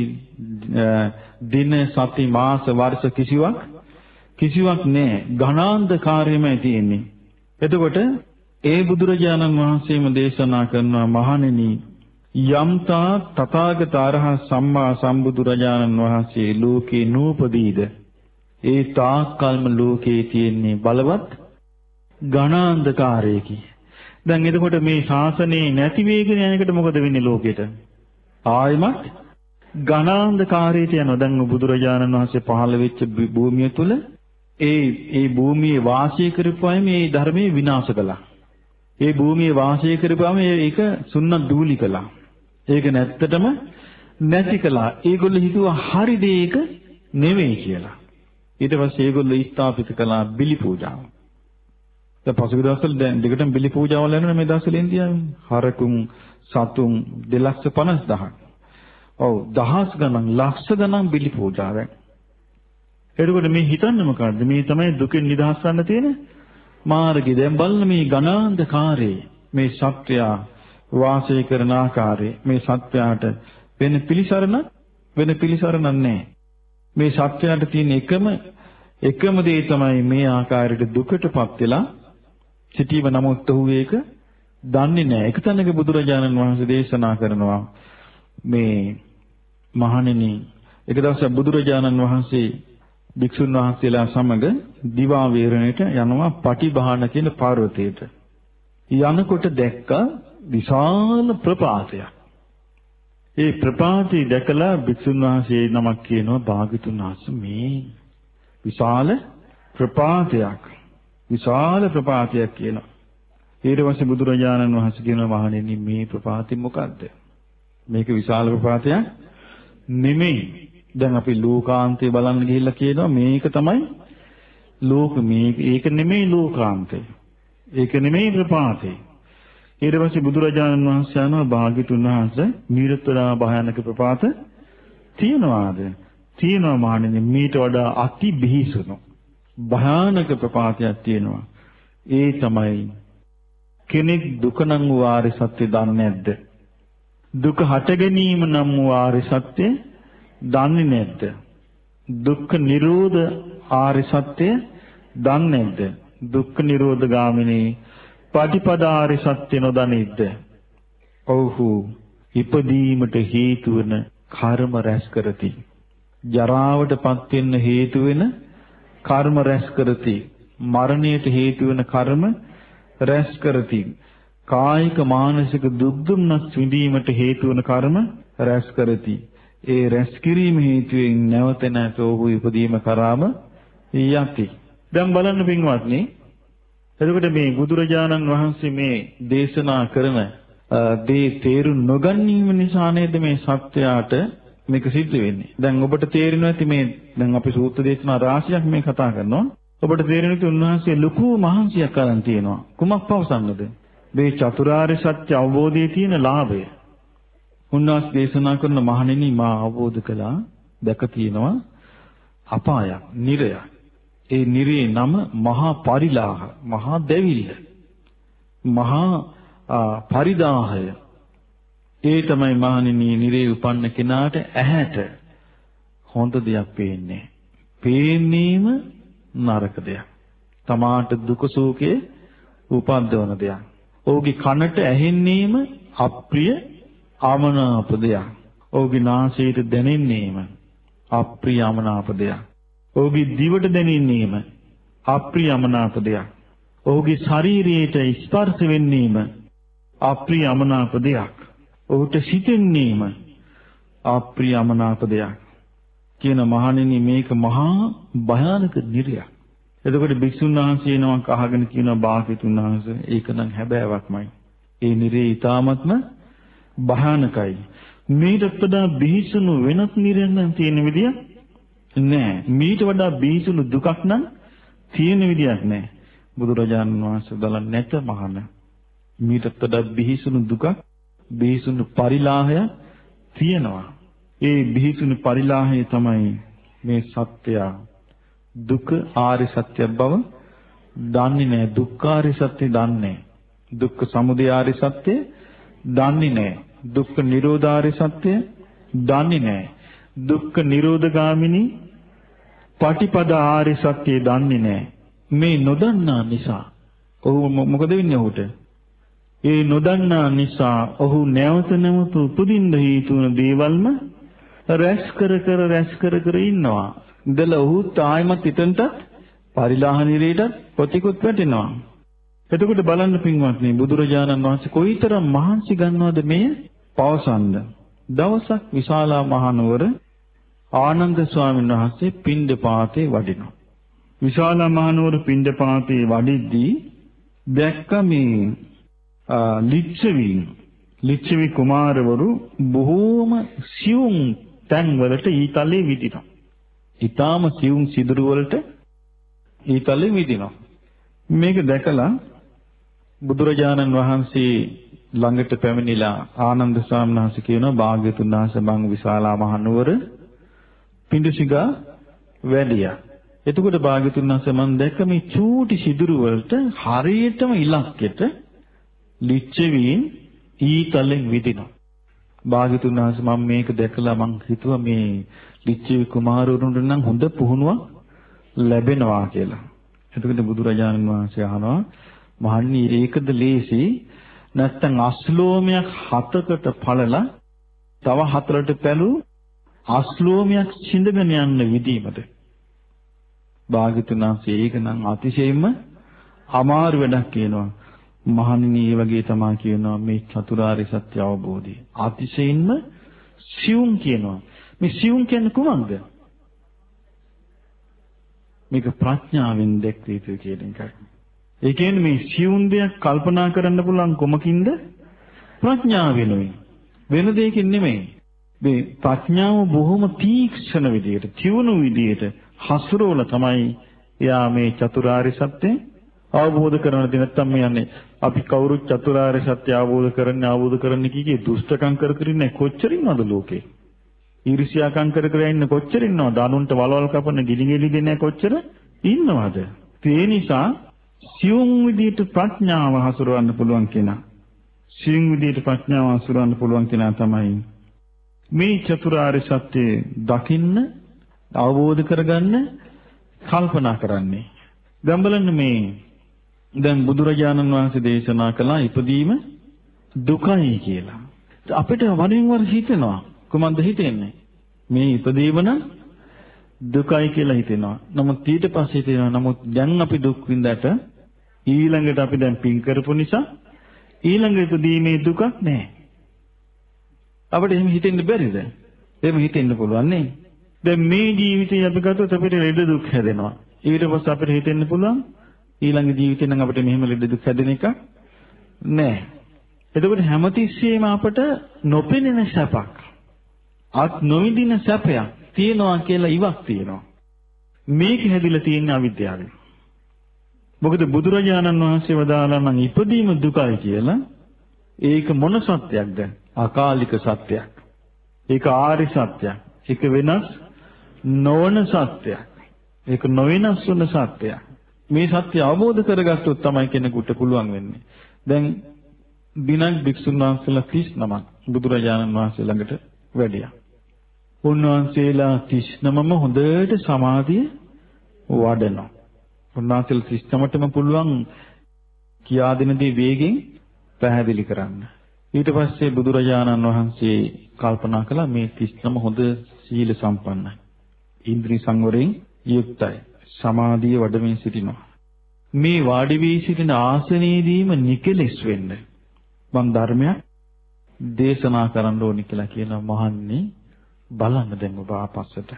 දින සති මාස වර්ෂ කිසිවක් නෑ. ඝනාන්ධකාරයමයි තියෙන්නේ. එතකොට ඒ බුදුරජාණන් වහන්සේම දේශනා කරනවා මහණෙනි යම්තා තථාගත අරහත් සම්මා සම්බුදුරජාණන් වහන්සේ ලෝකේ නූපදීද ඒ තාක්කල්ම ලෝකේ තියෙන්නේ බලවත් ඝනාන්ධකාරයකි. දැන් එතකොට මේ ශාසනයේ නැති වේගෙන යන එකට මොකද වෙන්නේ ලෝකෙට? ආයමත් ඝනාන්ධකාරයට යනවා. දැන් බුදුරජාණන් වහන්සේ පහළ වෙච්ච භූමිය තුල ඒ භූමියේ වාසය කරපුවාම මේ ධර්මයේ විනාශ කළා. ඒ භූමියේ වාසය කරපුවාම ඒක සුන්නත් දූලි කළා. ඒක නැත්තටම නැති කළා. ඒගොල්ලෝ හිතුවා හරි දෙයක නෙවෙයි කියලා. ඊට පස්සේ ඒගොල්ලෝ ස්ථාපිත කළා බිලි පූජාව. දැන් පසුගිය දවස්වල දැන් දෙකටම බිලි පූජාවල් යනවා මේ දවස්වල ඉන්දියාවේ. හරකුන් සතුන් 250000ක්. ඔව් දහස් ගණන් ලක්ෂ ගණන් බිලි පූජාවෙන්. එතකොට මේ හිතන්නේ මොකද්ද? මේ තමයි දුකෙන් නිදහස් ගන්න තියෙන මාර්ගය. දැන් බලන්න මේ ඝනාන්ධකාරයේ මේ සත්‍යය වාසය කරන ආකාරය මේ සත්‍යයට වෙන පිළිසරණක් නැහැ. මේ සත්‍යයට තියෙන එකම දේ තමයි මේ ආකාරයට දුකටපත් වෙලා සිටීම. නමුත් ඔහු ඒක දන්නේ නැහැ. එක තැනක බුදුරජාණන් වහන්සේ දේශනා කරනවා මේ මහණෙනි එක දවසක් බුදුරජාණන් වහන්සේ භික්ෂුන් වහන්සේලා සමග දිවා වේරණයට යනවා පටිභාන කියන පර්වතයට. යනකොට දැක්කා විශාල ප්‍රපාතයක්. ඒ ප්‍රපාතය දැකලා භික්ෂුන් වහන්සේ නමක් කියනවා භාග්‍යතුන් වහන්සේ මේ විශාල ප්‍රපාතයක් කියනවා. ඊට පස්සේ බුදුරජාණන් වහන්සේ කියනවා මහණෙනි මේ ප්‍රපාතය මොකද්ද? මේක විශාල ප්‍රපාතයක් නෙමෙයි. දැන් අපි ලෝකාන්තය බලන්න ගිහිල්ලා කියනවා මේක තමයි ඒක නෙමෙයි ලෝකාන්තය. ඒක නෙමෙයි ප්‍රපාතය. ඊට පස්සේ බුදුරජාණන් වහන්සේ අහනවා භාග්‍යතුන් වහන්සේ නිරතරා භයානක ප්‍රපාත තියනවාද? තියෙනවා මහණෙනි. මීට වඩා අති බිහිසුණු භයානක ප්‍රපාතයක් තියෙනවා. ඒ තමයි කෙනෙක් දුක නම් වූ ආර්ය සත්‍ය දන්නේ නැද්ද? දුක හට ගැනීම නම් වූ ආර්ය සත්‍ය දන්නේ නැද්ද? දුක්ඛ නිරෝධ ආර්ය සත්‍ය දන්නේ නැද්ද? දුක්ඛ නිරෝධ ගාමිනී පටිපදා ආර්ය සත්‍ය නොදනිද්ද? ඔව්හු ඉපදීමට හේතු වන කර්ම රැස් කරති. ජරාවටපත් වෙන්න හේතු වෙන කර්ම රැස් කරති. මරණයට හේතු වෙන කර්ම රැස් කරති. කායික මානසික දුක් දුම්නස් විඳීමට හේතු වන කර්ම රැස් කරති. ඒ රැස් කිරීම හේතුවෙන් නැවත නැත ඔහු ඉපදීම කරාම යති. දැන් බලන්න පින්වත්නි, එතකොට මේ බුදුරජාණන් වහන්සේ මේ දේශනා කරන දේ තේරුම් නොගැනීම නිසා නේද මේ සත්‍යයට මේක සිද්ධ වෙන්නේ. දැන් ඔබට තේරෙනවා ඇති මේ දැන් අපි සූත්‍ර දේශනා රාශියක් මේ කතා කරනවා. ඔබට තේරෙනවා ඇති උන්වහන්සේ ලොකු මහන්සියක් අරන් තියෙනවා. කුමක් පවසන්නද? මේ චතුරාර්ය සත්‍ය අවබෝධයේ තියෙන ලාභය. උන්වහන්සේ දේශනා කරන මහණෙනි මා අවබෝධ කළා දැක තියෙනවා අපායක්, නිරයක්. ඒ නිරේ නම මහා පරිලාහ, මහා දෙවිල්ල, මහා පරිදාහය. ඒ තමයි මහණෙනි නිරේ උපන්න කෙනාට ඇහැට හොඳ දෙයක් පේන්නේ. පේන්නේම නරක දෙයක්. තමාට දුක සෝකේ උපද්දවන දෙයක්. ඔහුගේ කනට ඇහෙන්නේම අප්‍රිය ආමනාප දෙයක්. ඔහුගේ නාසයට දැනෙන්නේම අප්‍රිය ආමනාප දෙයක්. ඔහුගේ දිවට දැනෙන්නේම අප්‍රිය ආමනාප දෙයක්. ඔහුගේ ශරීරයට ස්පර්ශ වෙන්නේම අප්‍රිය ආමනාප දෙයක්. ඔහුට සිතෙන්නේම අප්‍රිය ආමනාප දෙයක්. කියන මහණෙනි මේක මහා භයානක නිරයක්. එතකොට භික්ෂුන් වහන්සේ නමක් අහගෙන කියනවා භාග්‍යතුන් වහන්සේ ඒක නම් හැබෑවක්මයි. ඒ නිරේ ඊ타මත්ම භයානකයි. මේකට වඩා බිහිසුණු වෙනත් නිරයක් නම් තියෙන විදියක් නෑ. මේට වඩා බිහිසුණු දුකක් නම් තියෙන විදියක් නෑ. බුදුරජාණන් වහන්සේ දලන් නැත මහණ. මේට වඩා බිහිසුණු දුකක් බිහිසුණු පරිලාහය තියෙනවා. ඒ බිහිසුණු පරිලාහය තමයි මේ සත්‍යය දුක ආර්ය සත්‍ය බව දන්නේ නැහැ. දුක්ඛාර්ය සත්‍ය දන්නේ නැහැ. දුක්ඛ සමුදය ආර්ය සත්‍ය දන්නේ නැහැ. දුක්ඛ නිරෝධාර්ය සත්‍ය දන්නේ නැහැ. දුක්ඛ නිරෝධගාමිනී පටිපදා ආර්ය සත්‍ය දන්නේ නැහැ. මේ නොදන්නා නිසා ඔහු මොකද වෙන්නේ ඔහුට? ඒ නොදන්නා නිසා ඔහු නැවත නැවත උපදින්න හේතු වන දේවල්ම රැස් කර ඉන්නවා. ඉඳලා ඔහු තායිමත් හිතන්ට පරිලාහ නිරේට ප්‍රතිකුත් වැටෙනවා. එතකොට බලන්න පින්වත්නි බුදුරජාණන් වහන්සේ කොයිතරම් මහන්සි ගන්නවද මේ පවසන්න. දවසක් විශාලා මහනුවර ආනන්ද ස්වාමීන් වහන්සේ පිණ්ඩපාතේ වඩිනවා. විශාලා මහනුවර පිණ්ඩපාතේ වඩිද්දී දැක්ක මේ ලිච්ඡවි කුමාරවරු බොහෝම සියුම් තැන් වලට ඊතලේ විදිනවා. ඊටාම සියුම් සිදුරු වලට ඊතලේ විදිනවා. මේක දැකලා බුදුරජාණන් වහන්සේ ළඟට පැමිණිලා ආනන්ද ස්වාමීන් වහන්සේ කියනවා භාග්‍යතුන් වහන්සේ මං විශාලා මහනුවර පිඬුසිඟා වැඩියා. එතකොට භාග්‍යතුන් වහන්සේ මං දැක්ක මේ චූටි සිදුරු වලට හරියටම ඉලක්කෙට ලිච්ඡවීන් ඊතලෙන් විදිනවා. භාග්‍යතුන් වහන්සේ මම මේක දැකලා මං හිතුවා මේ ලිච්ඡවි කුමාරවරුන්ට නම් හොඳ පුහුණුවක් ලැබෙනවා කියලා. එතකොට බුදුරජාණන් වහන්සේ අහනවා මහණනි ඒකද ලේසි නැත්නම් අශ්ලෝමයක් 7කට පළලා තව 4ට පැලූ අශ්ලෝමයක් සිඳගෙන යන්න විදීමද? භාග්‍යතුන් වහන්සේ ඒක නම් අතිශයින්ම අමාරු වැඩක් කියනවා. මහණෙනි මේ වගේ තමයි කියනවා මේ චතුරාර්ය සත්‍ය අවබෝධය. අතිශයින්ම සියුම් කියනවා. මේ සියුම් කියන්නේ කොහොමද? මේක ප්‍රඥාවෙන් දැක්විය යුතු කියන එකයි. ඒ කියන්නේ මේ සියුම් දෙයක් කල්පනා කරන්න පුළුවන් කොමකින්ද? ප්‍රඥාවෙනුයි. වෙන දෙයකින් නෙමෙයි. මේ ප්‍රඥාව බොහොම තීක්ෂණ විදියට, තියුණු විදියට හසුරවල තමයි එයා මේ චතුරාර්ය සත්‍ය අවබෝධ කරගන්න දෙ නැත්තම් මේ යන්නේ අපි කවුරුත් චතුරාර්ය සත්‍ය අවබෝධ කරන්න කීකේ දුෂ්ටකම් කර ඉන්නේ කොච්චර ඉන්නවද ලෝකේ? ඊර්ෂ්‍යාකම් කර ඉන්නේ කොච්චර ඉන්නවද? අනුන්ට වලවල් කපන ගිලිගෙලි දෙන්නේ කොච්චර ඉන්නවද? ඒ නිසා සියුම් විදියට ප්‍රඥාව හසුරවන්න පුළුවන් කෙනා. සියුම් විදියට ප්‍රඥාව හසුරවන්න පුළුවන් කෙනා තමයි මේ චතුරාර්ය සත්‍ය දකින්න අවබෝධ කරගන්න කල්පනා කරන්නේ. දැන් බලන්න මේ දැන් බුදුරජාණන් වහන්සේ දේශනා කළා ඉපදීම දුකයි කියලා. අපිට වරින් වර හිතෙනවා කොහොමද හිතෙන්නේ? මේ ඉපදීම නම් දුකයි කියලා හිතෙනවා. නමුත් ඊට පස්සේ හිතෙනවා නමුත් දැන් අපි දුක් විඳට ඊළඟට අපි දැන් පින් කරපු නිසා ඊළඟ ඉපදීමේ දුකක් නැහැ. අපිට එහෙම හිතෙන්න බැරිද? එහෙම හිතෙන්න පුළුවන් නේ. දැන් මේ ජීවිතේ අපි ගත්තොත් අපිට ලෙඩ දුක් හැදෙනවා. ඊට පස්සේ අපිට හිතෙන්න පුළුවන් ඊළඟ ජීවිතේ නම් අපිට මෙහෙම ලෙඩ දුක් හැදෙන එක නෑ. එතකොට හැමතිස්සෙම අපට නොපෙනෙන සැපක්, අත් නොවිඳින සැපයක් තියනවා කියලා ඉවක් තියෙනවා. මේක හැදිලා තියෙන අවිද්‍යාවෙන්. මොකද බුදුරජාණන් වහන්සේ වදාළා නම් ඉපදීම දුකයි කියලා. ඒක මොන සත්‍යයක්ද? අකාලික සත්‍යයක්. ඒක ආර්ය සත්‍යයක්. ඒක වෙනස් නොවන සත්‍යයක්. ඒක නොවෙනස් වන සත්‍යයක්. මේ සත්‍ය අවබෝධ කරගත්තොත් තමයි කෙනෙකුට පුළුවන් වෙන්නේ. දැන් දිනක් භික්ෂුන් වහන්සේලා 39ක් බුදුරජාණන් වහන්සේ ළඟට වැඩියා. උන්වහන්සේලා 39ම හොඳට සමාධිය වඩනවා. උන්වහන්සේලා 39ටම පුළුවන් කියා දෙන දේ වේගෙන් පැහැදිලි කරන්න. ඊට පස්සේ බුදුරජාණන් වහන්සේ කල්පනා කළා මේ 39 හොඳ සීල සම්පන්නයි. ඉන්ද්‍රිය සංවරයෙන් යුක්තයි. සමාධිය වඩමින් සිටිනවා. මේ වාඩි වී සිටින ආසනයේදීම නිකලෙස් වෙන්න මම ධර්මයක් දේශනා කරන්න ඕනි කියලා කියනවා. මහන්නේ බලන්න දැන් ඔබ ආපස්සට.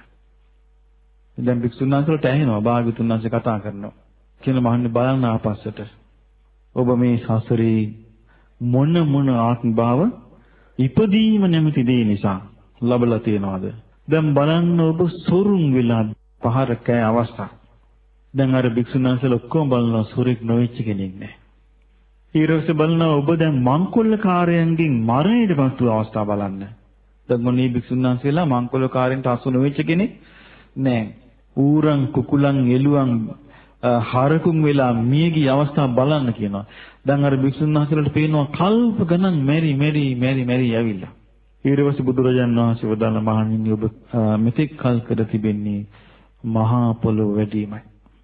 දැන් භික්ෂුන් වහන්සේලාට ඇහෙනවා භාග්‍යවතුන් වහන්සේ කතා කරනවා. කියන මහන්නේ බලන්න ආපස්සට. ඔබ මේ සසරේ මොන ආත්ම භාව ඉපදීම නැමැති දේ නිසා ලබලා තියනවාද? දැන් බලන්න ඔබ සොරුන් වෙලා පහර කෑ අවස්ථා. දැන් අර භික්ෂුන් වහන්සේලා ඔක්කොම බලනවා සොරෙක් නොවෙච්ච කෙනෙක් නෑ. ඊළඟට බලනවා ඔබ දැන් මංකොල්ලකාරයන්ගෙන් මරණයටපත් වූ අවස්ථාව බලන්න. දැන් මොනේ භික්ෂුන් වහන්සේලා මංකොල්ලකාරයන්ට අසු නොවෙච්ච කෙනෙක් නෑ. ඌරන් කුකුලන් එළුවන් හරකුන් වෙලා මියගිය අවස්ථාව බලන්න කියනවා. දැන් අර භික්ෂුන් වහන්සේලාට පේනවා කල්ප ගණන් මෙරි ඇවිල්ලා. ඊළඟට බුදුරජාණන් වහන්සේ වදාළ මහණෙනි ඔබ මෙතෙක් කල් කර තිබෙන්නේ මහා පොළොව වැඩිමයි.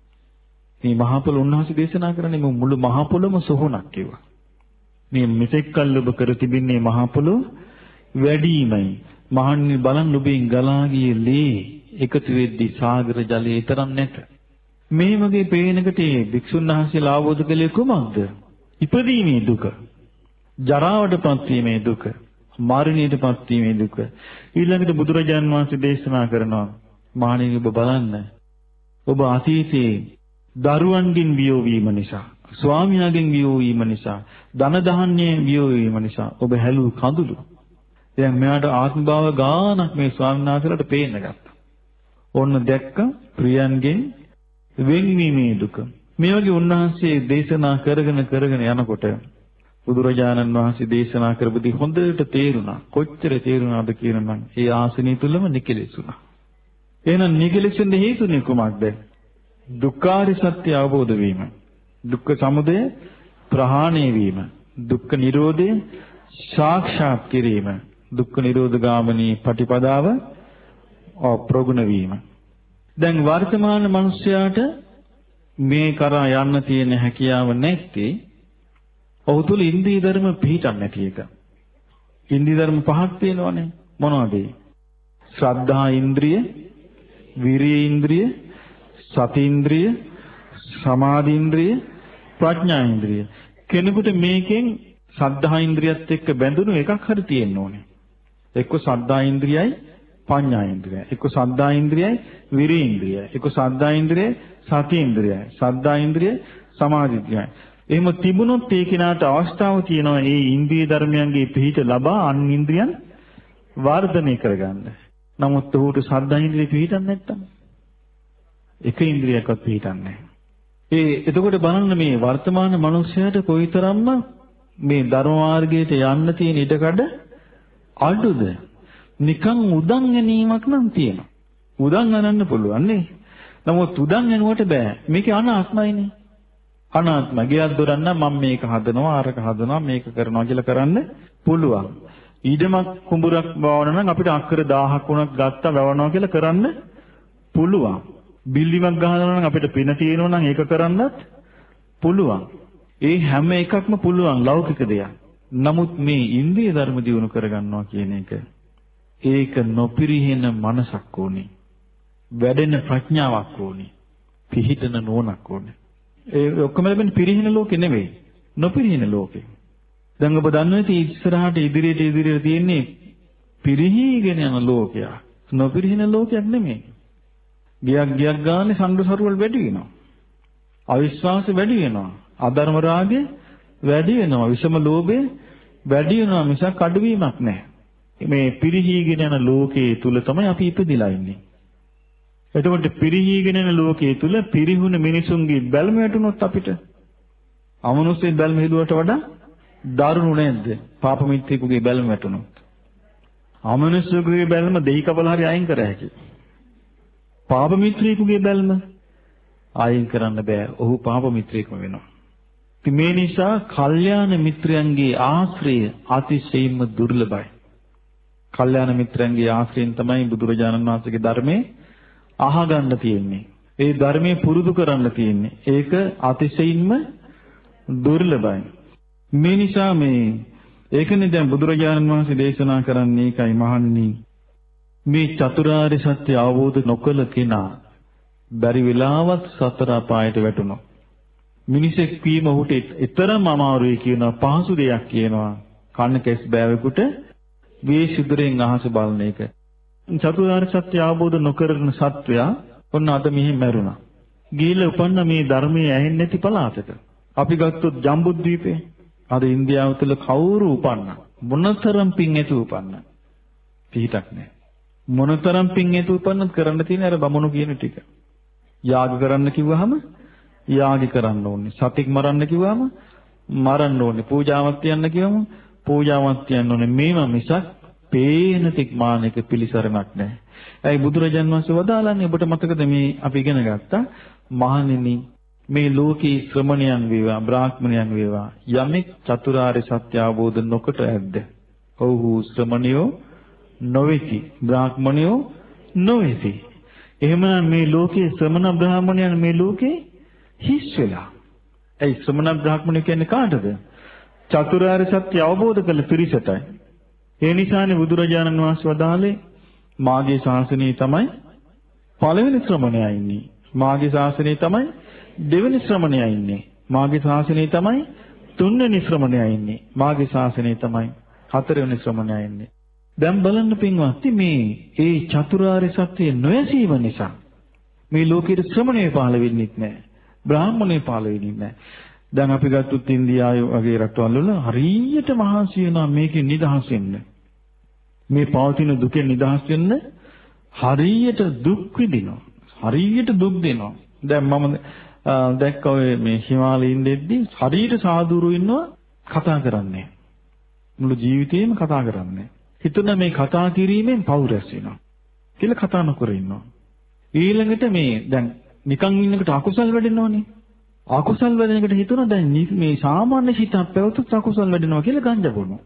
මේ මහා පොළොව උන්වහන්සේ දේශනා කරන්නේ මුළු මහා පොළොවම සොහොනක් කිව්වා. මේ මෙතෙක් කල් ඔබ කර තිබෙන්නේ මහා පොළොව වැඩිමයි. මහණෙනි බලන්න ඔබෙන් ගලා ගියේ ලේ එකතු වෙද්දී සාගර ජලයේ තරම් නැත. මේ වගේ පේනකට භික්ෂුන් වහන්සේලා අවබෝධ කළේ කුමක්ද? ඉපදීමේ දුක, ජරාවටපත් වීමේ දුක, මරණයටපත් වීමේ දුක. ඊළඟට බුදුරජාන් වහන්සේ දේශනා කරනවා මහණෙනි ඔබ බලන්න. ඔබ අතීතයේ දරුවන්ගෙන් වියෝ වීම නිසා, ස්වාමියාගෙන් වියෝ වීම නිසා, ධන ධාන්‍යයෙන් වියෝ වීම නිසා ඔබ හැලූ කඳුළු. දැන් මෙයාට ආත්ම භාව ගානක් මේ ස්වාමීන් වහන්සේලාට පේන්න ගත්තා. ඔන්න දැක්ක ප්‍රියන්ගෙන් වෙන්වීමේ දුක. මේ වගේ උන්වහන්සේ දේශනා කරගෙන යනකොට බුදුරජාණන් වහන්සේ දේශනා කරපුදී හොඳට තේරුණා. කොච්චර තේරුණාද කියනනම් ඒ ආසනිය තුලම නිකලෙසුණා. එහෙනම් නිකලෙසෙන්න හේතුනේ කුමක්ද? දුක්ඛාරිය සත්‍ය අවබෝධ වීම. දුක්ඛ සමුදය ප්‍රහාණය වීම. දුක්ඛ නිරෝධය සාක්ෂාත් කිරීම. දුක්ඛ නිරෝධ ගාමිනී පටිපදාව ප්‍රගුණ වීම. දැන් වර්තමාන මිනිස්යාට මේ කරා යන්න තියෙන හැකියාව නැත්තේ ඔහු තුල ඉන්ද්‍රිය ධර්ම පිහිටන්නේ නැති එක. ඉන්ද්‍රිය ධර්ම පහක් තියෙනවනේ. මොනවද? ශ්‍රද්ධා ඉන්ද්‍රිය, විරිය ඉන්ද්‍රිය, සති ඉන්ද්‍රිය, සමාධි ඉන්ද්‍රිය, ප්‍රඥා ඉන්ද්‍රිය. කෙනෙකුට මේකෙන් ශ්‍රද්ධා ඉන්ද්‍රියත් එක්ක බැඳුණු එකක් හරි තියෙන්න ඕනේ. එක්ක ශ්‍රද්ධා ඉන්ද්‍රියයි පඤ්ඤා ඉන්ද්‍රියයි. එක්ක ශ්‍රද්ධා ඉන්ද්‍රියයි විරිය ඉන්ද්‍රියයි. එක්ක ශ්‍රද්ධා ඉන්ද්‍රියයි සති ඉන්ද්‍රියයි. ශ්‍රද්ධා ඉන්ද්‍රිය සමාධි ඉන්ද්‍රියයි. එහෙම තිබුණොත් ඒ කෙනාට අවස්ථාව තියෙනවා මේ ඉන්ද්‍රිය ධර්මයන්ගේ පිහිට ලබා අන් ඉන්ද්‍රියන් වර්ධනය කරගන්න. නමුත් ඔහුට ශ්‍රද්ධා ඉන්ද්‍රිය පිහිටන්නේ නැත්තම් එක ඉන්ද්‍රියක්වත් පිහිටන්නේ නැහැ. එතකොට බලන්න මේ වර්තමාන මනුස්සයාට කොයිතරම්ම මේ ධර්ම මාර්ගයට යන්න තියෙන ඉඩකඩ අඩුද? නිකන් උදන් ගැනීමක් නම් තියෙනවා. උදන් අනන්න පුළුවන් නේ. නමුත් උදන් යනකොට බෑ. මේකේ අනාත්මයිනේ. අනාත්ම ගියක් දොරන්න මම මේක හදනවා අරක හදනවා මේක කරනවා කියලා කරන්න පුළුවන්. ඊඩමක් කුඹුරක් වවන නම් අපිට අක්කර 1000ක් වුණත් ගත්තා වවනවා කියලා කරන්න පුළුවන්. බිල්ඩිමක් ගහනවා නම් අපිට පින තියෙනවා නම් ඒක කරන්නත් පුළුවන්. ඒ හැම එකක්ම පුළුවන් ලෞකික දෙයක්. නමුත් මේ ඉන්ද්‍රිය ධර්ම දියුණු කරගන්නවා කියන එක ඒක නොපිරිහෙන මනසක් ඕනේ. වැඩෙන ප්‍රඥාවක් ඕනේ. පිහිටන නුවණක් ඕනේ. ඒ ඔක්කොම ලැබෙන පිරිහෙන ලෝකෙ නෙවෙයි. නොපිරිහෙන ලෝකෙ. දැන් ඔබ දන්නවා ඉතින් ඉස්සරහට ඉදිරියට තියෙන්නේ පිරිහීගෙන යන ලෝකයක්. නොපිරිහෙන ලෝකයක් නෙමෙයි. ගියක් ගානේ සංඝසරුවල් වැඩි වෙනවා. අවිශ්වාසය වැඩි වෙනවා. අධර්ම රාගය වැඩි වෙනවා. විෂම ලෝභය වැඩි වෙනවා මිසක් අඩුවීමක් නැහැ. මේ පිරිහීගෙන යන ලෝකයේ තුල තමයි අපි ඉපදිලා ඉන්නේ. එතකොට පිරිහීගෙන යන ලෝකයේ තුල පිරිහුණ මිනිසුන්ගේ බැල්ම වැටුනොත් අපිට අමනුෂ්‍ය බැල්ම හිදුවට වඩා දරුණු නැද්ද? පාප මිත්‍රයෙකුගේ බැල්ම වැටුනොත්. අමනුෂ්‍යයෙකුගේ බැල්ම දෙහි කපල හරි අයින් කර හැකියි. පාප මිත්‍රයෙකුගේ බැල්ම අයින් කරන්න බෑ. ඔහු පාප මිත්‍රයෙක්ම වෙනවා. ඉතින් මේ නිසා කල්යාණ මිත්‍රයන්ගේ ආශ්‍රය අතිශයින්ම දුර්ලභයි. කල්යාණ මිත්‍රයන්ගේ ආශ්‍රයෙන් තමයි බුදුරජාණන් වහන්සේගේ ධර්මයේ අහගන්න තියෙන්නේ. ඒ ධර්මයේ පුරුදු කරන්න තියෙන්නේ. ඒක අතිශයින්ම දුර්ලභයි. මේ නිසා ඒකනේ දැන් බුදුරජාණන් වහන්සේ දේශනා කරන්නේ ඒකයි මහණෙනි. මේ චතුරාර්ය සත්‍ය අවබෝධ නොකළ කෙනා බැරි වෙලාවත් සතර අපායට වැටුණා. මිනිසෙක් වීම ඔහුට ඊතරම් අමාරුයි කියනවා, පහසු දෙයක් කියනවා. කන්න කැස් බෑවෙකුට වේසිදුරෙන් අහස බලන එක. චතුරාර්ය සත්‍ය අවබෝධ නොකරන සත්වයා ඔන්න අද මෙහි මැරුණා. ගිහිල්ලා උපන්න මේ ධර්මයේ ඇහෙන්නේ නැති පළාතක. අපි ගත්තොත් ජම්බුද්වීපේ අද ඉන්දියාව තුළ කවුරු උපන්න මොනතරම් පින් ඇති උපන්න පිටක් නැහැ. මොනතරම් පින් ඇති උපන්නත් කරන්න තියෙන අර බමුණු කියන ටික. යාග කරන්න කිව්වහම යාග කරන්න ඕනේ. සතික් මරන්න කිව්වහම මරන්න ඕනේ. පූජාවක් තියන්න කිව්වම පූජාවක් තියන්න ඕනේ. මේවා මිසක් පේන තික් මානක පිළිසරණක් නැහැ. ඇයි බුදුරජාන් වහන්සේ වදාළන්නේ? ඔබට මතකද මේ අපි ඉගෙන ගත්තා මහණෙනි මේ ලෝකේ ශ්‍රමණයන් වේවා බ්‍රාහ්මණයන් වේවා යමෙක් චතුරාර්ය සත්‍ය අවබෝධ නොකොට ඇද්ද? ඔව්හු ශ්‍රමණයෝ නොවේති බ්‍රාහ්මණයෝ නොවේති. එහෙමනම් මේ ලෝකේ ශ්‍රමණ බ්‍රාහ්මණයන් මේ ලෝකේ හිස් වෙලා. ඒ ශ්‍රමණ බ්‍රාහ්මණය කියන්නේ කාටද? චතුරාර්ය සත්‍ය අවබෝධ කළ පිරිසටයි. ඒ නිසානේ බුදුරජාණන් වහන්සේ වදාළේ මාගේ ශාසනයේ තමයි පළවෙනි ශ්‍රමණයා ඉන්නේ. මාගේ ශාසනයේ තමයි දෙවෙනි ශ්‍රමණයා ඉන්නේ. මාගේ ශාසනයේ තමයි තුන්වෙනි ශ්‍රමණයා ඉන්නේ. මාගේ ශාසනයේ තමයි හතරවෙනි ශ්‍රමණයා ඉන්නේ. දැන් බලන්න පින්වත්නි මේ ඒ චතුරාර්ය සත්‍ය නොයසීම නිසා මේ ලෝකෙට ශ්‍රමණය පහළ වෙන්නේ නැහැ. බ්‍රාහ්මණය පහළ වෙන්නේ නැහැ. දැන් අපි ගත්තොත් ඉන්දියාවේ වගේ රටවල් වල හරියට මහන්සි වෙනවා මේකෙන් නිදහස් වෙන්න. මේ පවතින දුකෙන් නිදහස් වෙන්න හරියට දුක් විඳිනවා. හරියට දුක් දෙනවා. දැන් මම දැක්කා ඔය මේ හිමාලයින් දෙද්දී හරියට සාදුරු ඉන්නවා කතා කරන්නේ. මුළු ජීවිතේම කතා කරන්නේ. හිතුණ මේ කතා කිරීමෙන් පව් රැස් වෙනවා කියලා කතා නොකර ඉන්නවා. ඊළඟට මේ දැන් නිකන් ඉන්නකොට අකුසල් වැඩෙනවනේ. අකුසල් වැඩෙන එකට හිතුණා දැන් මේ සාමාන්‍ය සිතක් පැවතුත් අකුසල් වැඩෙනවා කියලා ගංජා බොනවා.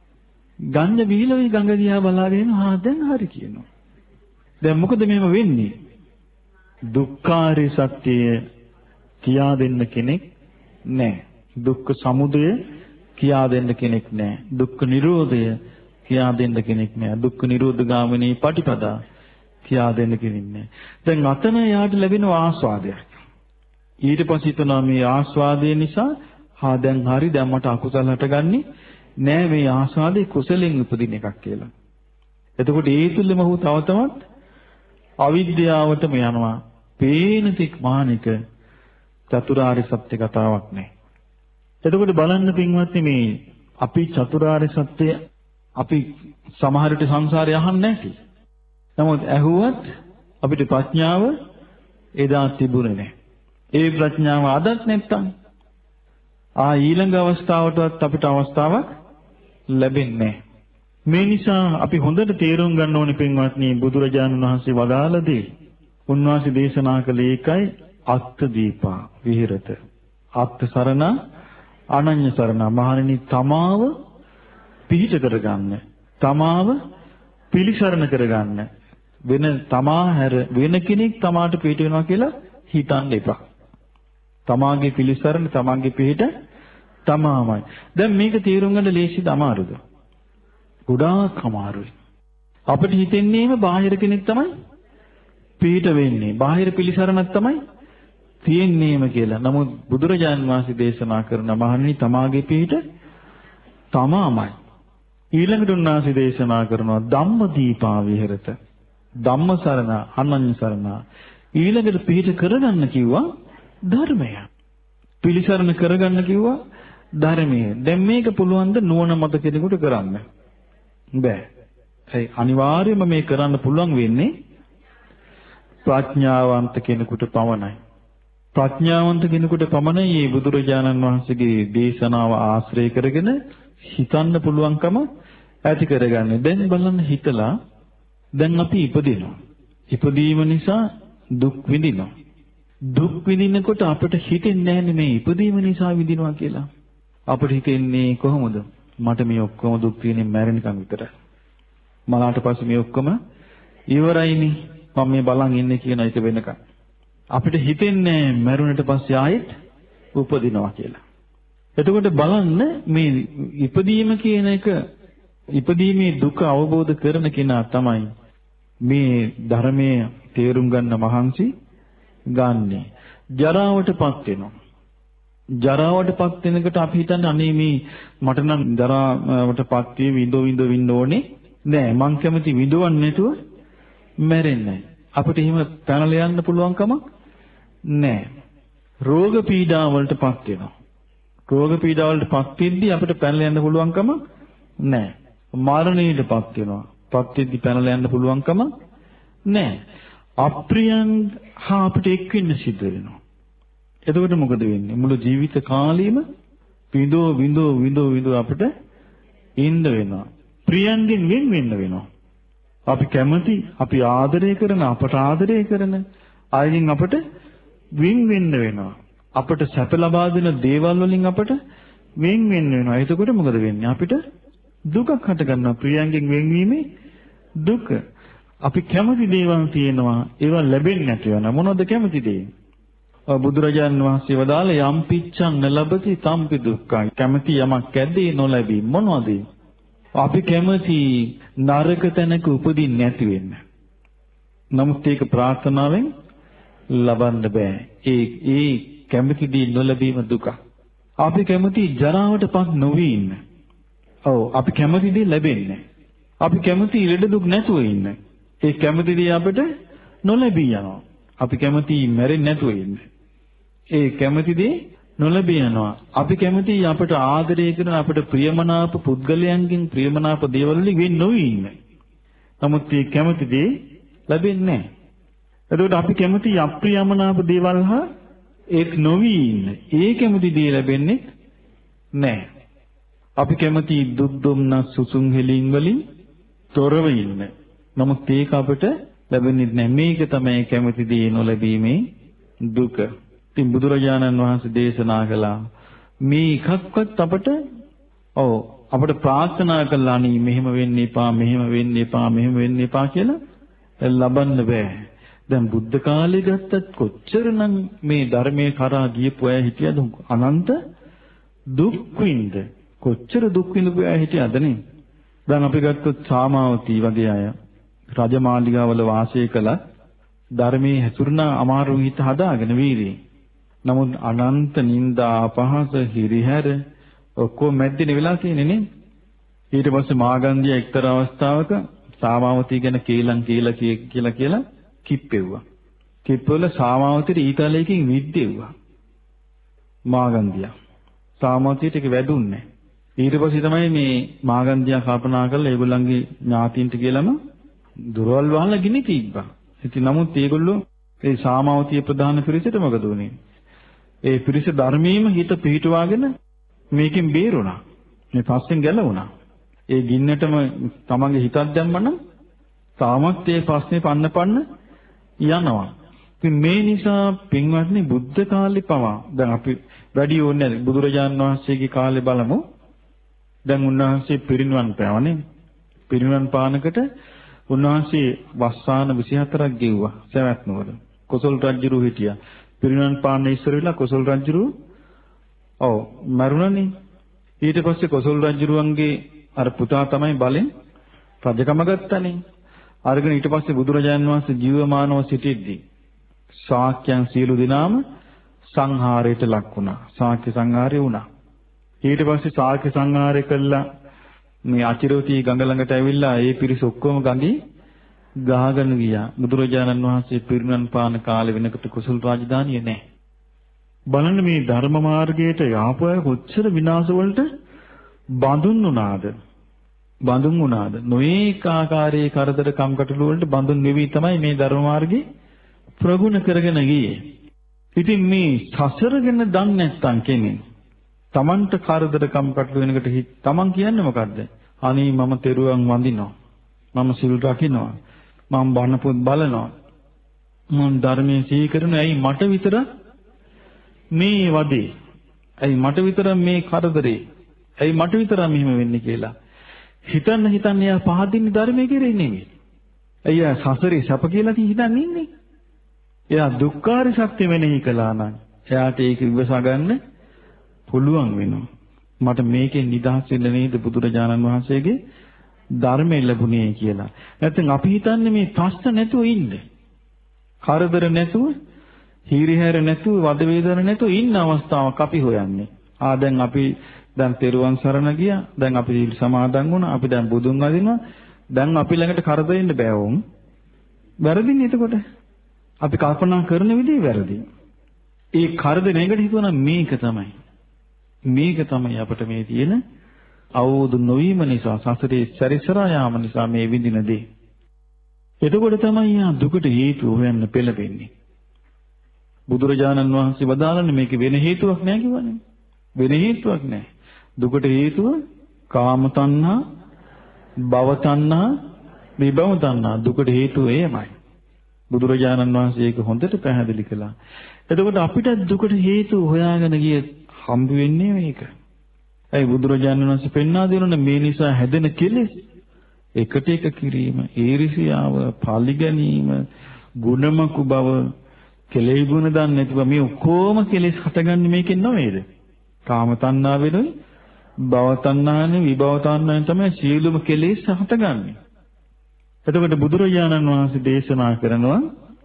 ගංජා බීලා ওই ගඟ දිහා බලාගෙන දැන් හරි කියනවා. දැන් මොකද මෙහෙම වෙන්නේ? දුක්ඛාරය සත්‍යය කියා දෙන්න කෙනෙක් නැහැ. දුක්ඛ සමුදය කියා දෙන්න කෙනෙක් නැහැ. දුක්ඛ නිරෝධය කියා දෙන්න කෙනෙක් නැහැ. දුක්ඛ නිරෝධ ගාමිනී පටිපදා කියා දෙන්න කෙනෙක් නැහැ. දැන් අතන යාට ලැබෙන ආස්වාදයක්. ඊට පස්සේ හිතනවා මේ ආස්වාදය නිසා දැන් හරි දැන් මට අකුසල හටගන්නේ නෑ මේ ආස්වාදේ කුසලෙන් උපදින එකක් කියලා. එතකොට ඒ තුලම ඔහු තව තවත් අවිද්‍යාවටම යනවා. පේන තික් මානික චතුරාර්ය සත්‍ය කතාවක් නෑ. එතකොට බලන්න පින්වත්නි මේ අපි චතුරාර්ය සත්‍ය අපි සමහර විට සංසාරේ අහන්නේ නැති. නමුත් ඇහුවත් අපිට ප්‍රඥාව එදා තිබුණේ නෑ. ඒ ප්‍රඥාව අදත් නැත්තම් ඊළඟ අවස්ථාවටවත් අපිට අවස්ථාවක් ලැබෙන්නේ නැහැ. මේ නිසා අපි හොඳට තේරුම් ගන්න ඕනේ පින්වත්නි බුදුරජාණන් වහන්සේ වදාළ දේ. උන්වහන්සේ දේශනා කළේ ඒකයි අත්ථ දීපා විහෙරත. අත්ථ සරණ අනඤ්‍ය සරණ මහණෙනි තමාව පිහිට කරගන්න. තමාව පිළිසරණ කරගන්න. වෙන තමා හැර වෙන කෙනෙක් තමාට පිහිට වෙනවා කියලා හිතන්න එපා. තමාගේ පිළිසරණ තමාගේ පිහිට තමාමයි. දැන් මේක තේරුම් ගන්න ලේසිද අමාරුද? ගොඩාක් අමාරුයි. අපිට හිතෙන්නේම බාහිර කෙනෙක් තමයි පිහිට වෙන්නේ. බාහිර පිළිසරණක් තමයි තියෙන්නේම කියලා. නමුත් බුදුරජාණන් වහන්සේ දේශනා කරන මහණනි තමාගේ පිහිට තමාමයි. ඊළඟට උන්වහන්සේ දේශනා කරනවා ධම්මදීපා විහෙරත. ධම්මසරණ අනඤ්‍ය සරණ. ඊළඟට පිහිට කරගන්න කිව්වා ධර්මය. පිළිසරණ කරගන්න කිව්වා ධර්මය. දැන් මේක පුළුවන් ද නුවණ මත කෙනෙකුට කරන්න? බෑ. ඒ අනිවාර්යයෙන්ම මේ කරන්න පුළුවන් වෙන්නේ ප්‍රඥාවන්ත කෙනෙකුට පමණයි. ප්‍රඥාවන්ත කෙනෙකුට පමණයි මේ බුදුරජාණන් වහන්සේගේ දේශනාව ආශ්‍රය කරගෙන හිතන්න පුළුවන්කම ඇති කරගන්නේ. දැන් බලන්න හිතලා දැන් අපි ඉපදිනවා. ඉපදීම නිසා දුක් විඳිනවා. දුක් විඳිනකොට අපිට හිතෙන්නේ නැහැ මේ ඉපදීම නිසා විඳිනවා කියලා. අපිට හිතෙන්නේ කොහොමද? මට මේ ඔක්කොම දුක් තියෙන්නේ මැරෙනකන් විතරයි. මලාට පස්සේ මේ ඔක්කොම ඉවරයිනේ. මම මේ බලන් ඉන්නේ කියන එක වෙනකන්. අපිට හිතෙන්නේ මැරුණට පස්සේ ආයෙත් උපදිනවා කියලා. එතකොට බලන්න මේ ඉපදීම කියන එක ඉපදීමේ දුක අවබෝධ කරන කෙනා තමයි මේ ධර්මයේ තේරුම් ගන්න මහන්සි ගන්නෙ. ජරාවටපත් වෙනවා. ජරාවටපත් වෙනකොට අපි හිතන්නේ අනේ මේ මට නම් ජරාවටපත් වී විඳ ඕනේ නෑ. මං කැමති විඳවන්නේ නැතුව මැරෙන්නේ. අපිට එහෙම පැනලා යන්න පුළුවන් කමක් නෑ. රෝග පීඩා වලටපත් වෙනවා. රෝග පීඩා වලටපත් වෙද්දී අපිට පැනලා යන්න පුළුවන් කමක් නෑ. මරණයටපත් වෙනවා. පත් වෙද්දී පැනලා යන්න පුළුවන් කමක් නෑ. අප්‍රියයන් හා අපිට එක් වෙන්න සිද්ධ වෙනවා. එතකොට මොකද වෙන්නේ? මුළු ජීවිත කාලෙම විඳෝ අපිට ඉන්න වෙනවා. ප්‍රියයන්ගෙන් වෙන් වෙන්න වෙනවා. අපි කැමති, අපි ආදරය කරන, අපට ආදරය කරන අයගෙන් අපට වෙන් වෙන්න වෙනවා. අපට සැප ලබා දෙන දේවල් වලින් අපට වෙන් වෙන්න වෙනවා. එතකොට මොකද වෙන්නේ? අපිට දුකක් හට ගන්නවා. ප්‍රියයන්ගෙන් වෙන්වීමේ දුක. අපි කැමති දේවල් තියෙනවා, ඒවා ලැබෙන්නේ නැති වෙනවා. මොනවද කැමති දේ? බුදුරජාණන් වහන්සේ වදාළ යම් පිච්ඡං නලබති තම්පි දුක්ඛං. කැමති යමක් ඇද්දී නොලැබී. මොනවද? අපි කැමති නරක තැනක උපදින්නේ නැති වෙන්න. නමුත් ඒක ප්‍රාර්ථනාවෙන් ලබන්න බෑ. ඒ කැමති දේ නොලැබීම දුක. අපි කැමති ජරාවටපත් නොවී ඉන්න. ඔව් අපි කැමති දේ ලැබෙන්නේ. අපි කැමති ඉරඩ දුක් නැතුව ඉන්න. ඒ කැමති දේ අපිට නොලැබී යනවා. අපි කැමති මැරෙන්නේ නැතුව ඉන්න. ඒ කැමති දේ නොලැබී යනවා. අපි කැමති අපට ආදරය කරන අපට ප්‍රියමනාප පුද්ගලයන්ගෙන් ප්‍රියමනාප දේවල් වලින් වෙන් නොවී ඉන්න. නමුත් මේ කැමති දේ ලැබෙන්නේ නැහැ. එතකොට අපි කැමති අප්‍රියමනාප දේවල් හා ඒක නොවී ඉන්න. ඒ කැමති දේ ලැබෙන්නේ නැහැ. අපි කැමති දුක් දුම්නස් සුසුම් හෙලින් වලින් තොරව ඉන්න. නමුත් ඒක අපට ලැබෙන්නේ නැහැ. මේක තමයි කැමති දේ නොලැබීමේ දුක. ඉතින් බුදුරජාණන් වහන්සේ දේශනා කළා මේ එකක්වත් අපට ප්‍රාර්ථනා කළා නේ මෙහෙම වෙන්න එපා, මෙහෙම වෙන්න එපා, මෙහෙම වෙන්න එපා කියලා ලබන්න බෑ. දැන් බුද්ධ කාලේ ගත්තත් කොච්චරනම් මේ ධර්මයේ කරා ගියපු අය හිටියද? අනන්ත දුක් විඳ. කොච්චර දුක් විඳපු අය හිටියද නේ? දැන් අපි ගත්තොත් සාමාවතී වගේ අය රජමාලිගාවල වාසය කළා. ධර්මයේ හැසිරුණ අමාරු හිත හදාගෙන වීර්යයෙන්. නමුත් අනන්ත නිന്ദා අපහාස හිරිහැර ඔක්කොම මැද්දේ වෙලා තියෙන්නේ නේ. ඊට පස්සේ මාගන්ධිය එක්තරා අවස්ථාවක සාමාවතී ගැන කියලා කිප්පෙව්වා. කිප්පවල සාමාවතීට ඊතලයකින් විද්දෙව්වා. මාගන්ධිය. සාමාවතීට ඒක වැදුන්නේ. ඊට පස්සේ තමයි මේ මාගන්ධිය කල්පනා කරලා ඒගොල්ලන්ගේ ඥාතීන්ට කියලාම දුරවල් වහලා ගිනි තිබ්බා. ඉතින් නමුත් ඒගොල්ලෝ ඒ සාමාවතී ප්‍රධාන පිරිසට මොකද උනේ? ඒ පිරිස ධර්මයේම හිත පිහිටුවාගෙන මේකෙන් බේරුණා. මේ පස්සෙන් ගැලවුණා. ඒ ගින්නටම තමන්ගේ හිතක් දැම්මනම් තාමත් ඒ ප්‍රශ්නේ පන්න යනවා. ඉතින් මේ නිසා පින්වත්නි බුද්ධ කාලේ පවා දැන් අපි වැඩි ඕනේ නැහැ. බුදුරජාණන් වහන්සේගේ කාලේ බලමු. දැන් උන්වහන්සේ පිරිනිවන් පෑවනේ. පිරිනිවන් පානකට උන්වහන්සේ වස්සාන 24ක් ගෙව්වා සවැත් නුවර. කොසල් රජුරු හිටියා. පිරිනිවන් පාන්න ඉස්සර වෙලා කොසල් රජුරු මරුණනේ. ඊට පස්සේ කොසල් රජුරුවන්ගේ අර පුතා තමයි බලෙන් රජකම ගත්තනේ. අරගෙන ඊට පස්සේ බුදුරජාණන් වහන්සේ ජීවමානව සිටිද්දී ශාක්‍යයන් සියලු දෙනාම සංහාරයට ලක් වුණා. ශාක්‍ය සංහාරය වුණා. ඊට පස්සේ ශාක්‍ය සංහාරය කළා මේ අචිරවතී ගඟ ළඟට ඇවිල්ලා ඒ පිරිස ඔක්කොම ගඟේ ගහගෙන ගියා. බුදුරජාණන් වහන්සේ පිරිනිවන් පාන කාලේ වෙනකොට කුසල රාජධානිය නැහැ. බලන්න මේ ධර්ම මාර්ගයට යාපය කොච්චර විනාශ වලට බඳුන් වුණාද? නොඒක ආකාරයේ කරදර කම්කටොළු වලට බඳුන් වෙවි තමයි මේ ධර්ම මාර්ගේ ප්‍රගුණ කරගෙන ගියේ. ඉතින් මේ සසර ගැන දන්නේ නැත්නම් කෙනෙක් තමන්ට කරදර කම්කටොළු වෙනකොට තමන් කියන්නේ මොකද්ද? අනේ මම තෙරුවන් වඳිනවා. මම සිල් රකින්නවා. මම බණ පොත් බලනවා. මම ධර්මයේ සිහි කරනවා. ඇයි මට විතර මේ වදේ? ඇයි මට විතර මේ කරදරේ? ඇයි මට විතර මෙහෙම වෙන්නේ කියලා හිතන්න එයා පහදින්නේ ධර්මයේ කෙරෙහි නෙමෙයි. එයා සසරේ සැප කියලා හිතන්නේ ඉන්නේ. එයා දුක්ඛාර සත්‍ය මෙනෙහි කළා නම් එයාට ඒක විවසා ගන්න පුළුවන් වෙනවා. මට මේකෙන් නිදහස් වෙන්න නේද බුදුරජාණන් වහන්සේගේ ධර්මය ලැබුණේ කියලා. නැත්නම් අපි හිතන්නේ මේ ප්‍රශ්න නැතුව ඉන්න. කරදර නැතුව, හීරිහැර නැතුව, වද වේදන නැතුව ඉන්න අවස්ථාවක් අපි හොයන්නේ. දැන් අපි දැන් තෙරුවන් සරණ ගියා. දැන් අපි සමාදන් වුණා. අපි දැන් බුදුන් වදිනවා. දැන් අපි ළඟට කරදරෙන්න බෑ වොන්. වැරදිනේ එතකොට. අපි කල්පනා කරන විදිහ වැරදි. ඒ කරදරයකට හිතුවනම් මේක තමයි. මේක තමයි අපිට මේ තියෙන අවබෝධ නොවීම නිසා සසරේ සැරිසරා යාම නිසා මේ විඳින දේ. එතකොට තමයි යා දුකට හේතුව හොයන්න පෙළඹෙන්නේ. බුදුරජාණන් වහන්සේ වදාළන්නේ මේක වෙන හේතුවක් නෑ කිව්වනේ. වෙන හේතුවක් නෑ. දුකට හේතුව කාම තණ්හා, භව තණ්හා, විභව තණ්හා. දුකට හේතුව එයමයි. බුදුරජාණන් වහන්සේ ඒක හොඳට පැහැදිලි කළා. එතකොට අපිට දුකට හේතුව හොයාගෙන ගිය හම්බ වෙන්නේ මේක. ඒ බුදුරජාණන් වහන්සේ පෙන්වා දෙනුනේ මේ නිසා හැදෙන කෙලෙස් එකට එක කිරීම, ඊර්ෂියාව, පලි ගැනීම, ගුණමකු බව, කෙලෙයි ගුණ දන්නේ නැතිව මේ ඔක්කොම කෙලෙස් හටගන්නේ මේකෙන් නෙවෙයිද? කාම තණ්හාවෙනුයි, භව තණ්හාවෙනුයි, විභව තණ්හාවෙන් තමයි සියලුම කෙලෙස් හටගන්නේ. එතකොට බුදුරජාණන් වහන්සේ දේශනා කරනවා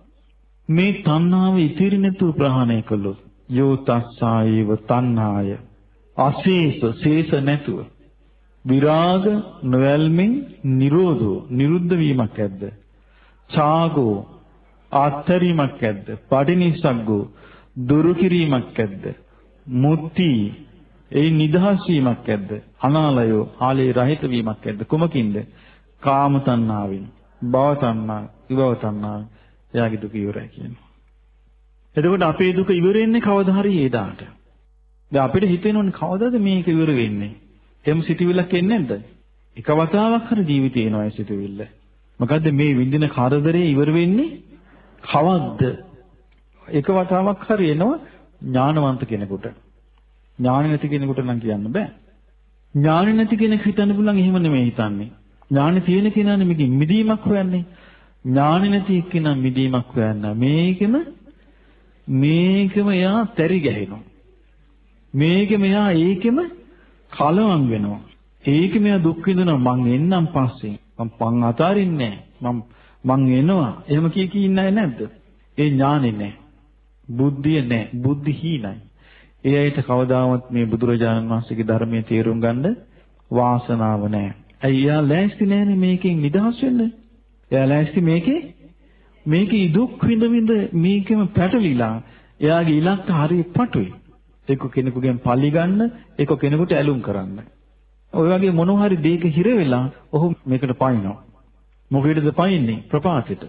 මේ තණ්හාව ඉතිරි නැතුව ප්‍රහාණය කළොත් යෝ තස්සායව තණ්හාය අශේෂ ශේෂ නැතුව විරාග නොවැල්මෙන් නිරෝධෝ නිරුද්ධ වීමක් ඇද්ද? ඡාගෝ ආත්තරීමක් ඇද්ද? පටිනිස්සග්ගෝ දුරු කිරීමක් ඇද්ද? මුක්ති ඒ නිදහස් වීමක් ඇද්ද? අනාලයෝ ආලේ රහිත වීමක් ඇද්ද? කුමකින්ද? කාම තණ්හාවෙන්, භව තණ්හා, විභව තණ්හා. එයාගේ දුක ඉවරයි කියනවා. එතකොට අපේ දුක ඉවර වෙන්නේ කවදා හරි ඒ දාට. දැන් අපිට හිතෙනවනේ කවදාද මේක ඉවර වෙන්නේ? එහෙම සිතුවිල්ලක් එන්නේ නැද්ද? එක වතාවක් හරි ජීවිතේ එනවා ඒ සිතුවිල්ල. මොකද්ද මේ විඳින කරදරේ ඉවර වෙන්නේ කවද්ද? එක වතාවක් හරි එනවා ඥානවන්ත කෙනෙකුට. ඥාන නැති කෙනෙකුට නම් කියන්න බෑ. ඥාන නැති කෙනෙක් හිතන්න පුළුවන් එහෙම නෙමෙයි හිතන්නේ. ඥාන තියෙන කෙනානේ මේකෙන් මිදීමක් හොයන්නේ. ඥාන නැති කෙනා මිදීමක් හොයන්න. මේකම එයා තරි ගැහෙනවා. මේකම එයා ඒකෙම කලවම් වෙනවා. ඒකම එයා දුක් විඳිනවා. මං එන්නම් පස්සේ. මං අතාරින්නේ නැහැ. මං එනවා. එහෙම කී ඉන්නයි නැද්ද? ඒ ඥානෙ නැහැ. බුද්ධිය නැහැ. බුද්ධි හීනයි. ඒ ඇයිට කවදාවත් මේ බුදුරජාණන් වහන්සේගේ ධර්මයේ තේරුම් ගන්න වාසනාව නැහැ. එයා ලෑස්ති නැහැනේ මේකෙන් නිදහස් වෙන්න. එයා ලෑස්ති මේකේ දුක් විඳ මේකෙම පැටලිලා එයාගේ ඉලක්ක හරිය පටුයි. ඒක කෙනෙකුගෙන් පලි ගන්න, ඒක කෙනෙකුට ඇලුම් කරන්න. ඔය වගේ මොන හරි දෙයක හිර වෙලා ඔහු මේකට පයින්නවා. මොකේද පයින්නේ? ප්‍රපාතෙට.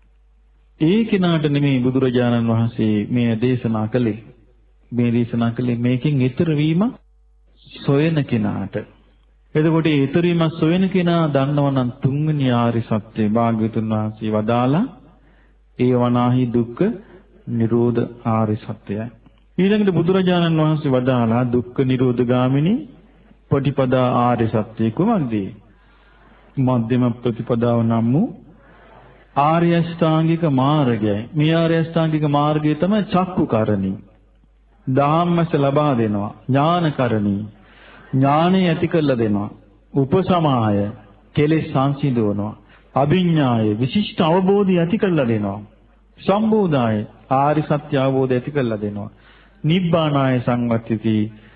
ඒ කෙනාට නෙමෙයි බුදුරජාණන් වහන්සේ මේ දේශනා කළේ. මේ දේශනා කළේ මේකෙන් ඈතර වීම සොයන කෙනාට. එතකොට ඒ ඈතර වීම සොයන කෙනා දන්නවනම් තුන්වෙනි ආර්ය සත්‍ය භාග්‍යවතුන් වහන්සේ වදාලා ඒ වනාහි දුක්ඛ නිරෝධ ආර්ය සත්‍යයි. ඊළඟට බුදුරජාණන් වහන්සේ වදාලා දුක්ඛ නිරෝධ ගාමිනී ප්‍රතිපදා ආර්ය සත්‍ය කුමක්ද? මධ්‍යම ප්‍රතිපදාව නම් වූ ආර්ය අෂ්ටාංගික මාර්ගයයි. මේ ආර්ය අෂ්ටාංගික මාර්ගය තමයි චක්කුකරණී. ධම්මස ලබා දෙනවා. ඥානකරණී. ඥානෙ ඇති කරලා දෙනවා. උපසමාය කෙලෙස් සංසිඳවනවා. අභිඥාය විශිෂ්ට අවබෝධය ඇති කරලා දෙනවා. සම්බෝධාය ආරි සත්‍ය අවබෝධය ඇති කරලා දෙනවා. නිබ්බානාය සංවත්තිති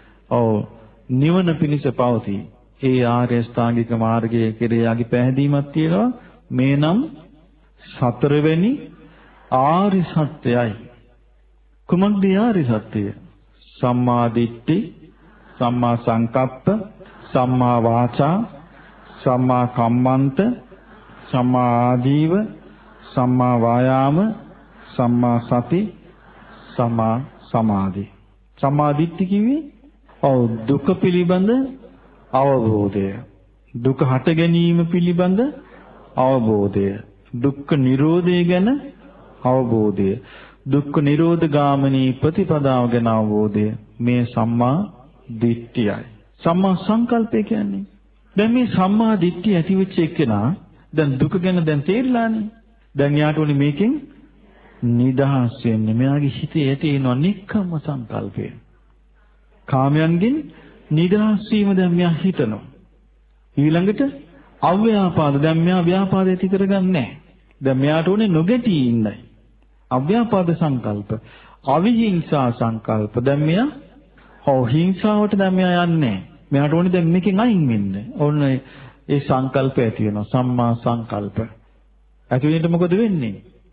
නිවන පිණිස පවතී. ඒ ආර්ය ශ්‍රාංගික මාර්ගයේ කෙරෙහිගේ පැහැදීමක් තියෙනවා. මේ නම් සතරවෙනි ආර්ය සත්‍යයයි. කුමක්ද ආර්ය සත්‍යය? සම්මා දිට්ඨි, සම්මා සංකප්ප, සම්මා වාචා, සම්මා කම්මන්ත, සම්මා ආජීව, සම්මා වායාම, සම්මා සති, සම්මා සමාධි. සම්මා දිට්ඨි කිව්වේ දුක පිළිබඳ අවබෝධය. දුක හට ගැනීම පිළිබඳ අවබෝධය. දුක්ඛ නිරෝධය ගැන අවබෝධය. දුක්ඛ නිරෝධ ගාමිනී ප්‍රතිපදාව ගැන අවබෝධය. මේ සම්මා දිට්ඨියයි. සම්මා සංකල්පය කියන්නේ. දැන් මේ සම්මා දිට්ඨිය ඇති වෙච්ච එකනා දැන් දුක ගැන දැන් තේරිලානේ. දැන් යාට උනේ මේකෙන් නිදහස් වෙන්න. මෙයාගේ හිතේ ඇති වෙන නික්කම්ම සංකල්පය. කාමයන්ගෙන් නිදහස් වීම දැන් මෙයා හිතනවා. ඊළඟට අව්‍යාපාද දැන් මෙයා ව්‍යාපාද ඇති කරගන්නේ නැහැ. දැන් මෙයාට ඕනේ නොගැටී ඉන්නයි. අව්‍යාපාද සංකල්ප, අවිහිංසා සංකල්ප දැන් මෙයා හිංසාවට දැන් මෙයා යන්නේ. මෙයාට ඕනේ දැන් මේකෙන් අයින් වෙන්න. ඕන ඒ සංකල්ප ඇති වෙනවා. සම්මා සංකල්ප. ඇති වෙනකොට මොකද වෙන්නේ?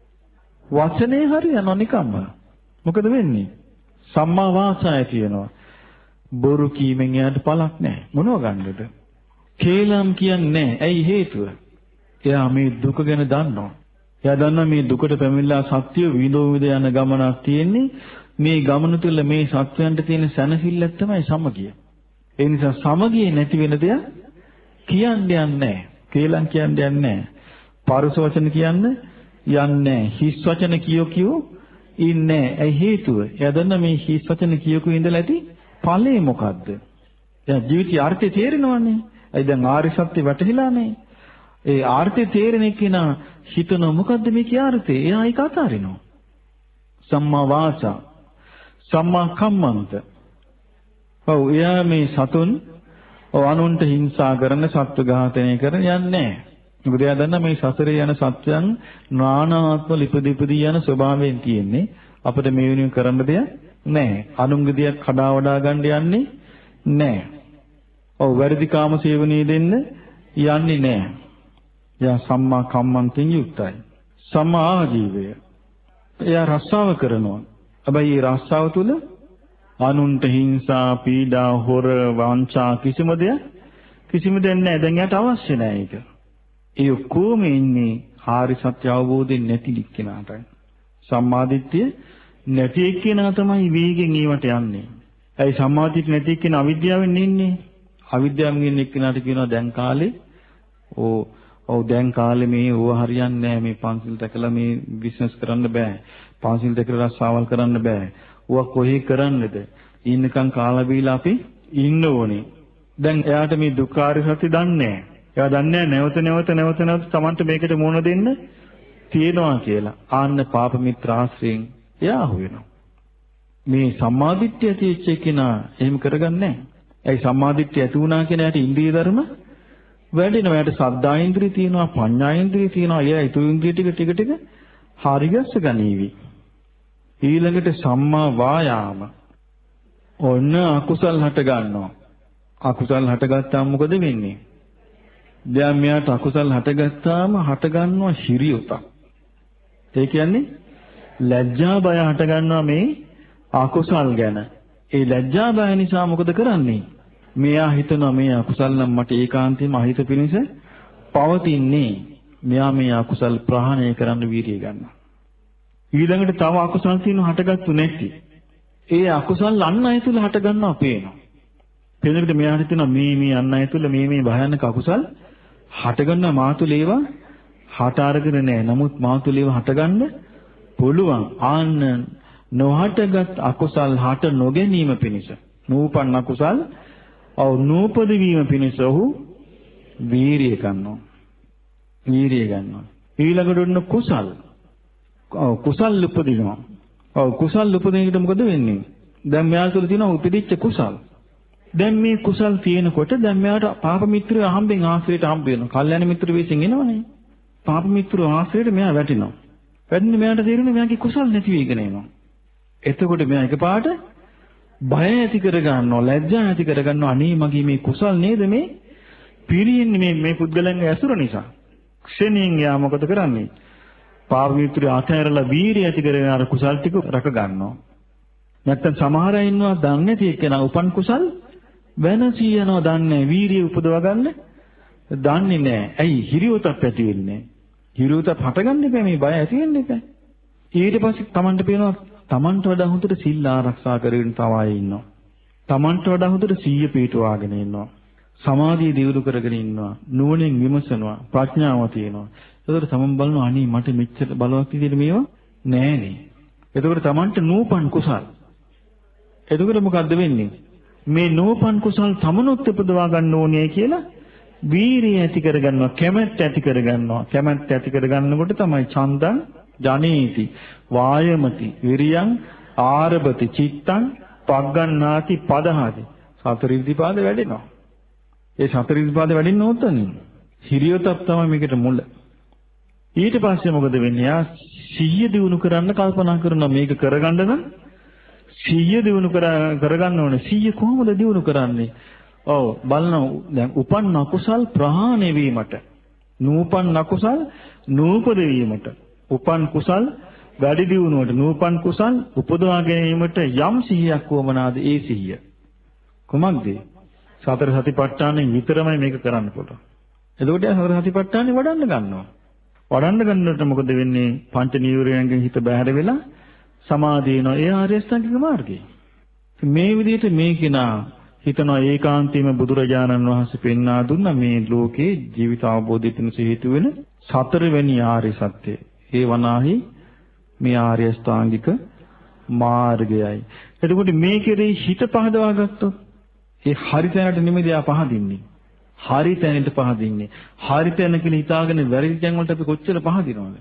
වචනේ හරියනවා නිකම්ම. මොකද වෙන්නේ? සම්මා වාචා ඇති වෙනවා. බොරු කීමෙන් එයාට පළක් නැහැ. මොනව ගන්නද? කේලම් කියන්නේ නැහැ. ඇයි හේතුව? එයා මේ දුක ගැන දන්නවා. එයා දන්නා මේ දුකට පැමිණලා සත්‍ය විඳෝ විද යන ගමනක් තියෙන්නේ. මේ ගමන තුළ මේ සත්‍යයන්ට තියෙන සැනසෙල්ලක් තමයි සමගිය. ඒ නිසා සමගිය නැති වෙන දෙයක් කියන්නේ නැහැ. කේලම් කියන්නේ නැහැ. පරුස වචන කියන්නේ යන්නේ. හිස් වචන කියෝ ඉන්නේ. ඇයි හේතුව? එයා දන්නා මේ හිස් වචන කියෝ ඉඳලා ඇති ඵලේ මොකද්ද? එයා ජීවිතය අර්ථය තේරෙනවනේ. ඒ දැන් ආර්ය සත්‍ය වැටහිලානේ. ඒ ආර්ථය තේරෙන කෙනා හිතන මොකද්ද මේකේ ආර්ථය? එයා ඒක අතාරිනවා. සම්මා වාචා, සම්මා කම්මන්ත. ඔව් එයා මේ සතුන් අනුන්ට හිංසා කරන, සත්ව ඝාතනය කරන යන්නේ නැහැ. මොකද එයා දන්නා මේ සසරේ යන සත්‍යයන් නානාත්ම ලිපදීපදී යන ස්වභාවයෙන් තියෙන්නේ. අපිට මේ වෙනුවෙන් කරන්න දෙයක් නැහැ. අනුන්ගේ දෙයක් කඩා වඩා ගන්න යන්නේ නැහැ. ඔව් වැරදි කාම සේවනයේ දෙන්න යන්නේ නැහැ. එයා සම්මා කම්මන්තෙන් යුක්තයි. සම්මා ආජීවය. එයා රස්සාව කරනවා. හැබැයි මේ රස්සාව තුළ අනුන්ට හිංසා, පීඩා, හොර, වංචා කිසිම දෙයක් නැහැ. දැන් එයාට අවශ්‍ය නැහැ ඒක. ඒ ඔක්කොම ඉන්නේ ආර්ය සත්‍ය අවබෝධයෙන් නැති කෙනාටයි. සම්මාදිට්ඨිය නැති එක්කෙනා තමයි වේගෙන් ඊවට යන්නේ. ඇයි සම්මාදිට්ඨිය නැති එක්කෙනා අවිද්‍යාවෙන් ඉන්නේ? අවිද්‍යාවෙන් ඉන්න එක්කෙනාට කියනවා දැන් කාලේ ඔව් දැන් කාලේ මේ ඕව හරියන්නේ නැහැ. මේ පන්සිල් දැකලා මේ බිස්නස් කරන්න බෑ. පන්සිල් දැකලා රස්සාවල් කරන්න බෑ. ඕවා කොහේ කරන්නද? ඉන්නකම් කාලා බීලා අපි ඉන්න ඕනේ. දැන් එයාට මේ දුක්ඛාර සත්‍ය දන්නේ නැහැ. එයා දන්නේ නැවත තමන්ට මේකට මුහුණ දෙන්න තියෙනවා කියලා. ආන්න පාප මිත්‍ර ආශ්‍රයෙන් එයා අහු වෙනවා. මේ සම්මාදිට්ඨිය ඇතිවෙච්ච කෙනා එහෙම කරගන්නේ නැහැ. ඒ සම්මාදිට්ඨිය ඇති වුණා කියන එයාට ඉන්ද්‍රිය ධර්ම වැඩෙනවා. එයාට සද්ධා ඉන්ද්‍රිය තියෙනවා, පඤ්ඤා ඉන්ද්‍රිය තියෙනවා. එයා ඊතු ඉන්ද්‍රිය ටික හරිගස්ස ගනීවි. ඊළඟට සම්මා වායාම. ඔන්න අකුසල් හට ගන්නවා. අකුසල් හටගත්තාම මොකද වෙන්නේ? දැන් මෙයාට අකුසල් හටගත්තාම හට ගන්නවා හිරියොතක්. ඒ කියන්නේ ලැජ්ජා බය හට ගන්නවා මේ අකුසල් ගැන. ඒ ලැජ්ජා බය නිසා මොකද කරන්නේ? මෙයා හිතනවා මේ අකුසල් නම් මට ඒකාන්තයෙන්ම අහිත පිණිස පවතින්නේ. මෙයා මේ අකුසල් ප්‍රහාණය කරන්න වීර්යය ගන්නවා. ඊළඟට තව අකුසල් තියෙනවා හටගත්තු නැති. ඒ අකුසල් අන් අය තුල හට ගන්නවා පේනවා. පේනකොට මෙයා හිතනවා මේ අන් අය තුල මේ භයානක අකුසල් හට ගන්නවා. මා තුල ඒවා හට අරගෙන නැහැ. නමුත් මා තුල ඒවා හට ගන්න පුළුවන්. ආන්න නොහටගත් අකුසල් හට නොගැනීම පිණිස නූපන් අකුසල් නූපද වීම පිණිස ඔහු වීරිය ගන්නවා. ඊළඟට උන්න කුසල්. කුසල් උපදිනවා. කුසල් උපදිනකොට මොකද වෙන්නේ? දැන් මෙයා තුළ තියෙන උපදිච්ච කුසල්. දැන් මේ කුසල් තියෙනකොට දැන් මෙයාට පාප මිත්‍රයෝ හම්බෙන් ආශ්‍රයයට හම්බ වෙනවා. කල්යාණ මිත්‍ර වෙසින් එනවනේ. පාප මිත්‍රයෝ ආශ්‍රයයට මෙයා වැටෙනවා. වැටෙන්නේ මෙයාට තේරෙන්නේ මෙයාගේ කුසල් නැති වෙගෙන එනවා. එතකොට මෙයා එකපාරට බය ඇති කර ගන්නවා, ලැජ්ජා ඇති කර ගන්නවා. අනේ මගේ මේ කුසල් නේද මේ පිරියෙන්නේ මේ පුද්ගලයන්ගේ ඇසුර නිසා. ක්ෂණයෙන් යා මොකද කරන්නේ? පාප මිත්‍රය අතහැරලා වීරිය ඇති කරගෙන අර කුසල් ටික රැක ගන්නවා. නැත්තම් සමහර අය ඉන්නවා දන්නේ නැති එක්කෙනා උපන් කුසල් වෙනසී යනවා දන්නේ වීරිය උපදව ගන්න දන්නේ නැහැ. ඇයි හිරියොතක් ඇති වෙන්නේ? හිරියොතක් හටගන්න එපා මේ බය ඇති වෙන්න එපා. ඊට පස්සේ Tamanට පේනවා Tamanට වඩා හොඳට සිල් ආරක්ෂා කරගෙන තව අය ඉන්නවා. Tamanට වඩා හොඳට සීය පිටවාගෙන ඉන්නවා. සමාධිය දියුණු කරගෙන ඉන්නවා. නුවණින් විමසනවා. ප්‍රඥාව තියෙනවා. ඒකට තමන් බලනවා අනේ මට මෙච්චර බලවත් විදිහට මේවා නෑනේ. එතකොට තමන්ට නූපන් කුසල්. එතකොට මොකද්ද වෙන්නේ? මේ නූපන් කුසල් තමනුත් උපදවා ගන්න ඕනේ කියලා වීරිය ඇති කරගන්නවා, කැමැත්ත ඇති කරගන්නවා. කැමැත්ත ඇති කරගන්නකොට තමයි චන්දං ජනේති වායමති විරියං ආරභති චිත්තං පග්ගණ්ණාති පදහාති. සතර ඉරිදිපාද වැඩෙනවා. ඒ සතර ඉරිදිපාද වැඩින්න ඕතනින්. හිරියොතක් තමයි මේකට මුල. ඊට පස්සේ මොකද වෙන්නේ? යා සිහිය දිනු කරන්න කල්පනා කරනවා මේක කරගන්න නම් සිහිය දිනු කරගන්න ඕනේ. සිහිය කොහොමද දිනු කරන්නේ? ඔව් බලන්න දැන් උපන් අකුසල් ප්‍රහාණය වීමට, නූපන් අකුසල් නූපද වීමට, උපන් කුසල් වැඩි දියුණුවට, නූපන් කුසල් උපදවා ගැනීමට යම් සිහියක් වමනාද ඒ සිහිය. කොහොමද? සතර සතිපට්ඨානෙ විතරමයි මේක කරන්න පුළුවන්. එතකොට සතර සතිපට්ඨානෙ වඩන්න ගන්නවා. වඩන්න ගන්නකොට මොකද වෙන්නේ? පංච නීවරණයෙන් හිත බැහැර වෙලා සමාධිය වෙනවා. ඒ ආර්ය අෂ්ටාංගික මාර්ගය. මේ විදිහට මේ කෙනා හිතනවා ඒකාන්තයෙන්ම බුදුරජාණන් වහන්සේ පෙන්වා දුන්න මේ ලෝකේ ජීවිත අවබෝධය පිණිස හේතු වෙන සතරවෙනි ආර්ය සත්‍යය. ඒ වනාහි මේ ආර්ය අෂ්ටාංගික මාර්ගයයි. එතකොට මේ කෙරෙහි හිත පහදවා ගත්තොත් ඒ හරි තැනට නෙමෙයි ආ පහදින්නේ. හරි තැනට පහදින්නේ. හරි තැන කියලා හිතාගෙන වැරදි තැන් වලට අපි කොච්චර පහදිනවද?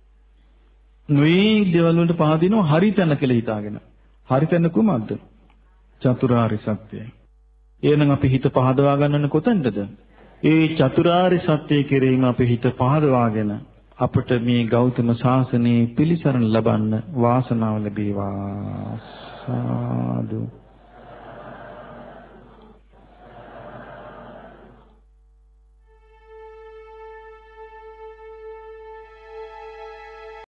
මේ දේවල් වලට පහදිනවා හරි තැන කියලා හිතාගෙන. හරි තැන කුමක්ද? චතුරාර්ය සත්‍යයි. එහෙනම් අපි හිත පහදවා ගන්නන කොතැනද? ඒ චතුරාර්ය සත්‍ය කෙරෙහිම අපි හිත පහදවාගෙන අපට මේ ගෞතම සාසනයේ පිළිසරණ ලබන්න වාසනාව ලැබේවා. සාදු